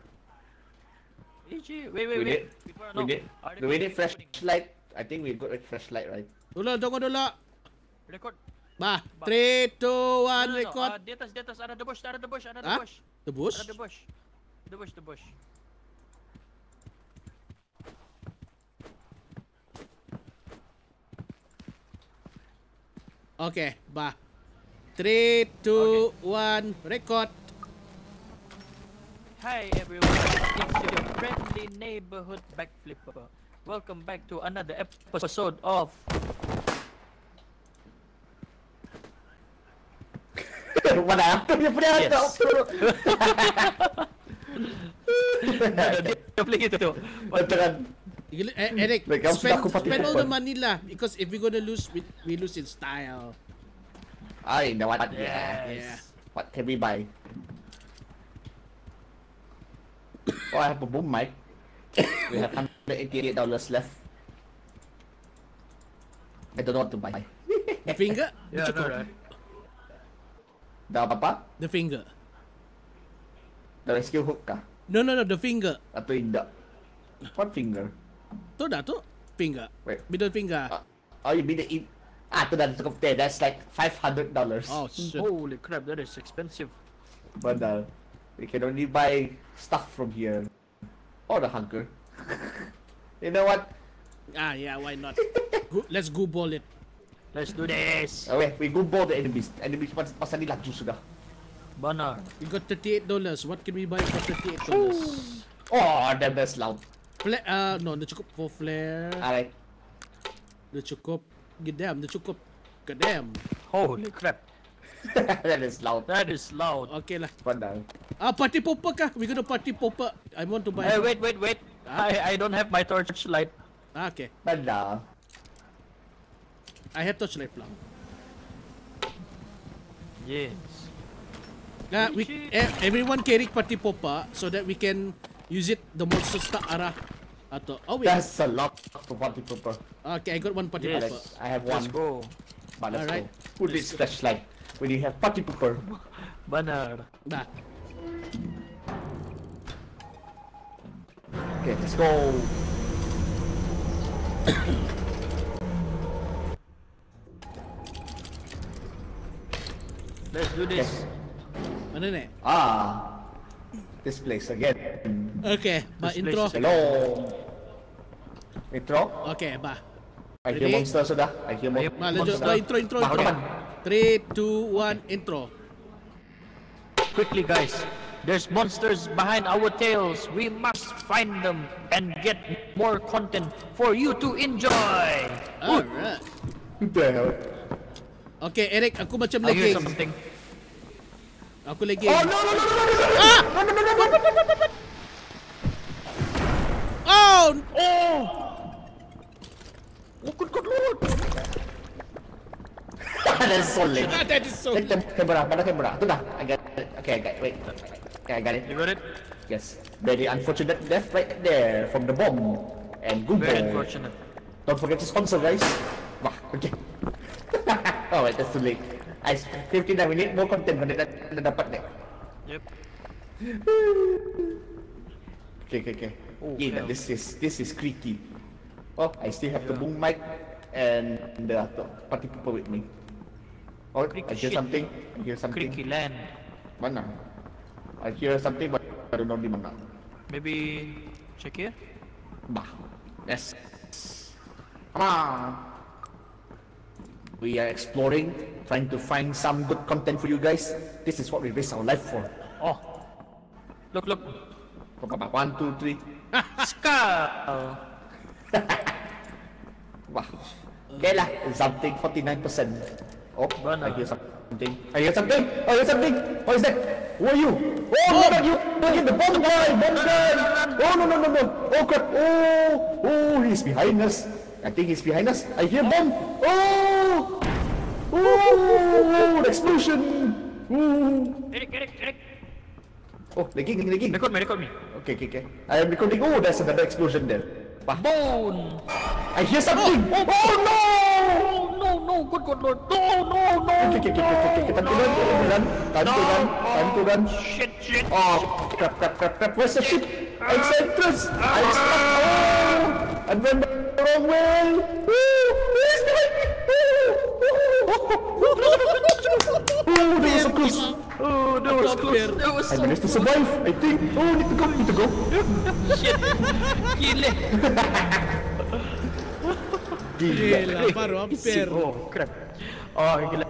EG, We wait. need, Before, we need, do we need flashlight? I think we got a flashlight, right? Dulu, tunggu dulu. Record. Bah, 3, 2, 1, No, record. di atas, ada the bush, Huh? The bush? Ada the bush. Okay, bah. 3, 2, 1, record. Hi everyone, it's your friendly neighborhood backflipper. Welcome back to another episode of Mana? Dia punya Yes. Dia play itu. Betul kan? Eric, Like, kamu sudah aku pati spend all the kupon. money lah. Because if we're gonna lose, we lose in style. I know what. Yeah. Yes. What can we buy? Oh, I have a boom mic. We have $188 left. I don't know what to buy. The finger? Yeah, Cukup. no, right. Dah apa-apa? The finger. The rescue hook kah? No, the finger. Atau tidak? What finger? Tu dah tu. Finger. Wait. Middle finger. Oh, you mean the in... Ah, tu dah cukup there. That's like $500. Oh, shit. Holy crap, that is expensive. But we can only buy stuff from here. Or the hunker. You know what? Yeah, why not? Let's go ball it. Let's do this. Okay, we go ball the enemies. Enemies pasal ni laju sudah. Banar. We got $38. What can we buy for $38? Oh, that's loud. No, dah cukup for flare. Alright. Dah cukup. Gedam, dah cukup. Gedam. Holy crap. That is loud. That is loud. Okay lah. Padahal. Party popper kah? We gonna party popper. I want to buy. Hey, wait. I don't have my torchlight. Okay. Padahal. I have torchlight lang. Yes. Everyone carry party popper so that we can use it the monsters tak arah atau wait. That's a lot for party pooper. Okay, I got one party Yes. popper. I have one. Let's go. But let's Alright. go. Put this flashlight when you have party pooper. Banar. Dah. Okay, let's go. Let's do this. Mana ni? This place again. Okay, ba This intro. place is- Hello. Intro. Okay, ba. I hear Ready? monster sudah. I hear Ba lanjut. monster. Ba intro. Mahal naman. 3, 2, 1, intro. Quickly, guys. There's monsters behind our tails. We must find them and get more content for you to enjoy. Alright. What the hell? Okay, Eric, aku macam I hear lagging. something. Aku lagging. Oh no! Oh! That is so late. That is so. Take the camera. Mana camera? Tu dah. I got it. Okay, I got it. Wait. Okay, I got it. You got it? Yes. Very unfortunate death right there from the bomb. And Google. Very unfortunate. Don't forget to sponsor, guys. Wah, okay. Oh, wait, that's too late. 59, we need more content. Mana dah dapat ni? Yep. Okay. Okay, Yeah, this is creaky. Oh, I still have the boom mic and the party people with me. Oh, Creaky I hear shit. something. I hear something. Creaky land. Mana? I hear something, but I don't know di mana. Maybe check here. Bah. Yes. Come on. We are exploring, trying to find some good content for you guys. This is what we risk our life for. Oh. Look. 1, 2, 3. Skull. Wow. Okay lah, something 49%. Oh, Bana. I hear something. I hear something. What is that? Who are you? Oh, no, not you. Again, the bomb guy. Oh, no. Oh, crap. Oh, he's behind us. I think he's behind us. I hear bomb. Oh, the explosion. Eric. Oh, lagging. Record me. Okay. I am recording. Oh, there's another explosion there. Wah. Bone. I hear something. Oh, no. No, good lord. No. Okay. Tanturan. Shit. Oh, crap. Where's the ship? I'm Centrus. I'm stuck. Oh, I went the wrong way. He's behind me. Oh, that was so close. Oh, that was close. I managed to survive, I think. Oh, need to go. Shit. Gile. Gila, baru hampir. Oh, crap. Oh, gila.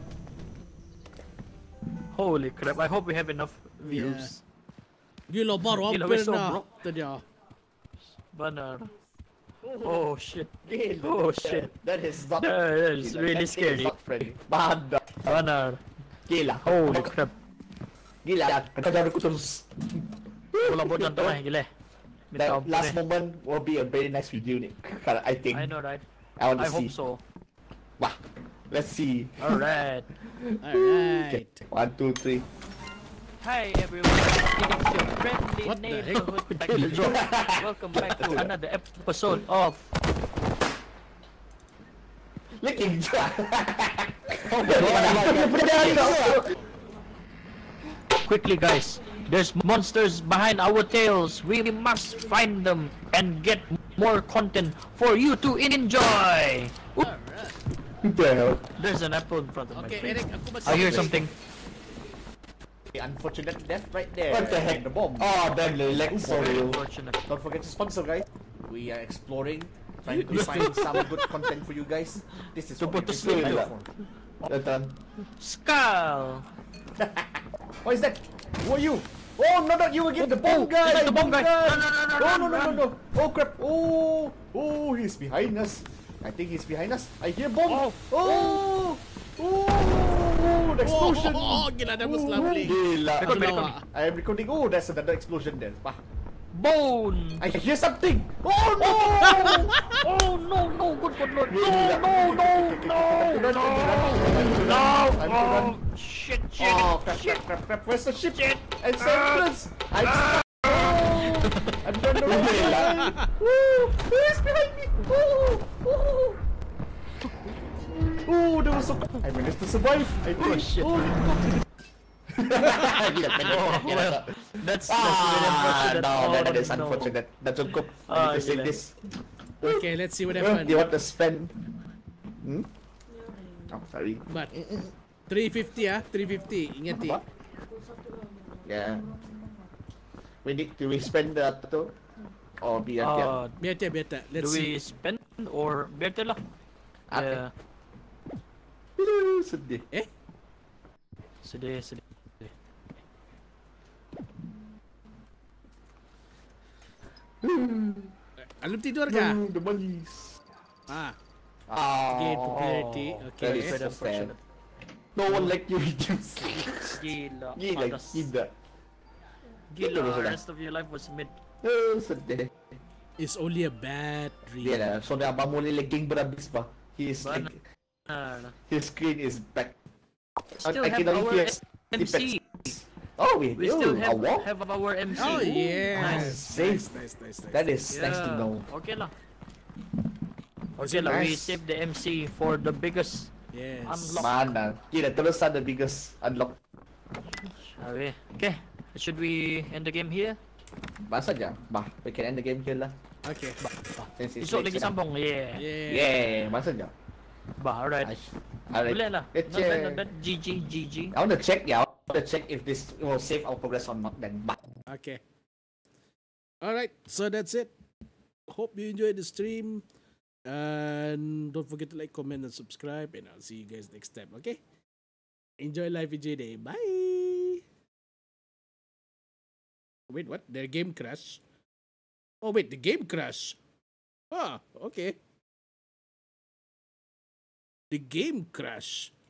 Holy crap. I hope we have enough views. Gila, baru Gila, hampir we're so dah. broke. Tadi ah. Benar. Oh, shit. Gila, Oh, shit. That is not. That is really That thing scary. is not friendly. Bada. Benar. Gila. Holy crap. Gila. Kejar aku terus. Bola bodoh tu lah, gila. Minta That ampun last eh. moment will be a very nice video, Nick. I think. I know, right? I want to I hope see. so. Wah. Let's see. Alright. Alright. 1, 2, 3. Hi everyone, it's your friendly What the heck? neighborhood Taglijo. Welcome back to another episode of Licking. Quickly guys, there's monsters behind our tails. We must find them and get more content for you to enjoy. Oop, Well, there's an apple in front of my Okay, face. Eric, aku masih. I hear something. unfortunate death right there. What the heck? The bomb. Oh, damn, the leg for Very you. unfortunate. Don't forget to sponsor, guys. We are exploring, trying to find some good content for you guys. This is To what put to we sleep. live for. Datang. Skull. What is that? Who are you? Oh, no, not you again. The bomb guy. it's the bomb guy. No. Oh, crap. Oh, he's behind us. I think he's behind us. I hear bomb. Oh, the explosion. Oh, gila, that was lovely. Gila. Record me. I am recording. Oh, there's another explosion there. Wah. Bone. I hear something. Oh, no. Oh no, good lord. Gila. No. I'm to run. Shit. Oh, crap. Where's the ship? Shit. It's entrance. I'm stuck. I'm trying to run. He's behind me. Oh, that was so. I managed to survive. I think. Oh, shit. Well, that's really unfortunate. That is no. unfortunate. That's cukup. I Ah, need to save gila. this. Okay, let's see what Do happened. you want to spend? Oh, sorry. But 350 ah, 350. Ingat Apa? Yeah. We need to spend the to or biar dia. Biar tak. Do Let's we see. spend or better lah? Okay. Yeah. Sedih. Sedih. Alum tidur kah? The malis. Ah, Ah. gain popularity. That Okay. is Very so sad. unfortunate. No one like you, reduce. Gila. Gila, Patas. gila. Gila. Gila, The gila. rest of your life was mid. Sedih. It's only a bad dream. Dia lah. So dia abang mula legging berhabis pa. His Bana. his screen is back. Still I have can only our hear MC. Oh, We still a walk? have our MC. Oh yes. Safe. Nice. That is nice to know. Okay lah. Was Okay it lah. We nice? saved the MC for the biggest. Yes. Unlock. Mana? Gila, terusan the biggest unlock. Okay. Should we end the game here? Bahas aja. Bah, we can end the game here lah. Okay. Since it's Esok late lagi sekarang. sambung. Yeah. Yeah, bahas aja. Bah, alright. Alright. Boleh lah. Let's Not bad, check. not bad. GG, GG. I want to check, yeah. I want to check if this will save our progress or not. Then, bah. Okay. Alright, so that's it. Hope you enjoyed the stream. And don't forget to like, comment, and subscribe. And I'll see you guys next time, okay? Enjoy life, enjoy day. Bye! Wait, what? The game crashed? Oh, wait, the game crashed. Ah, okay. The game crashed.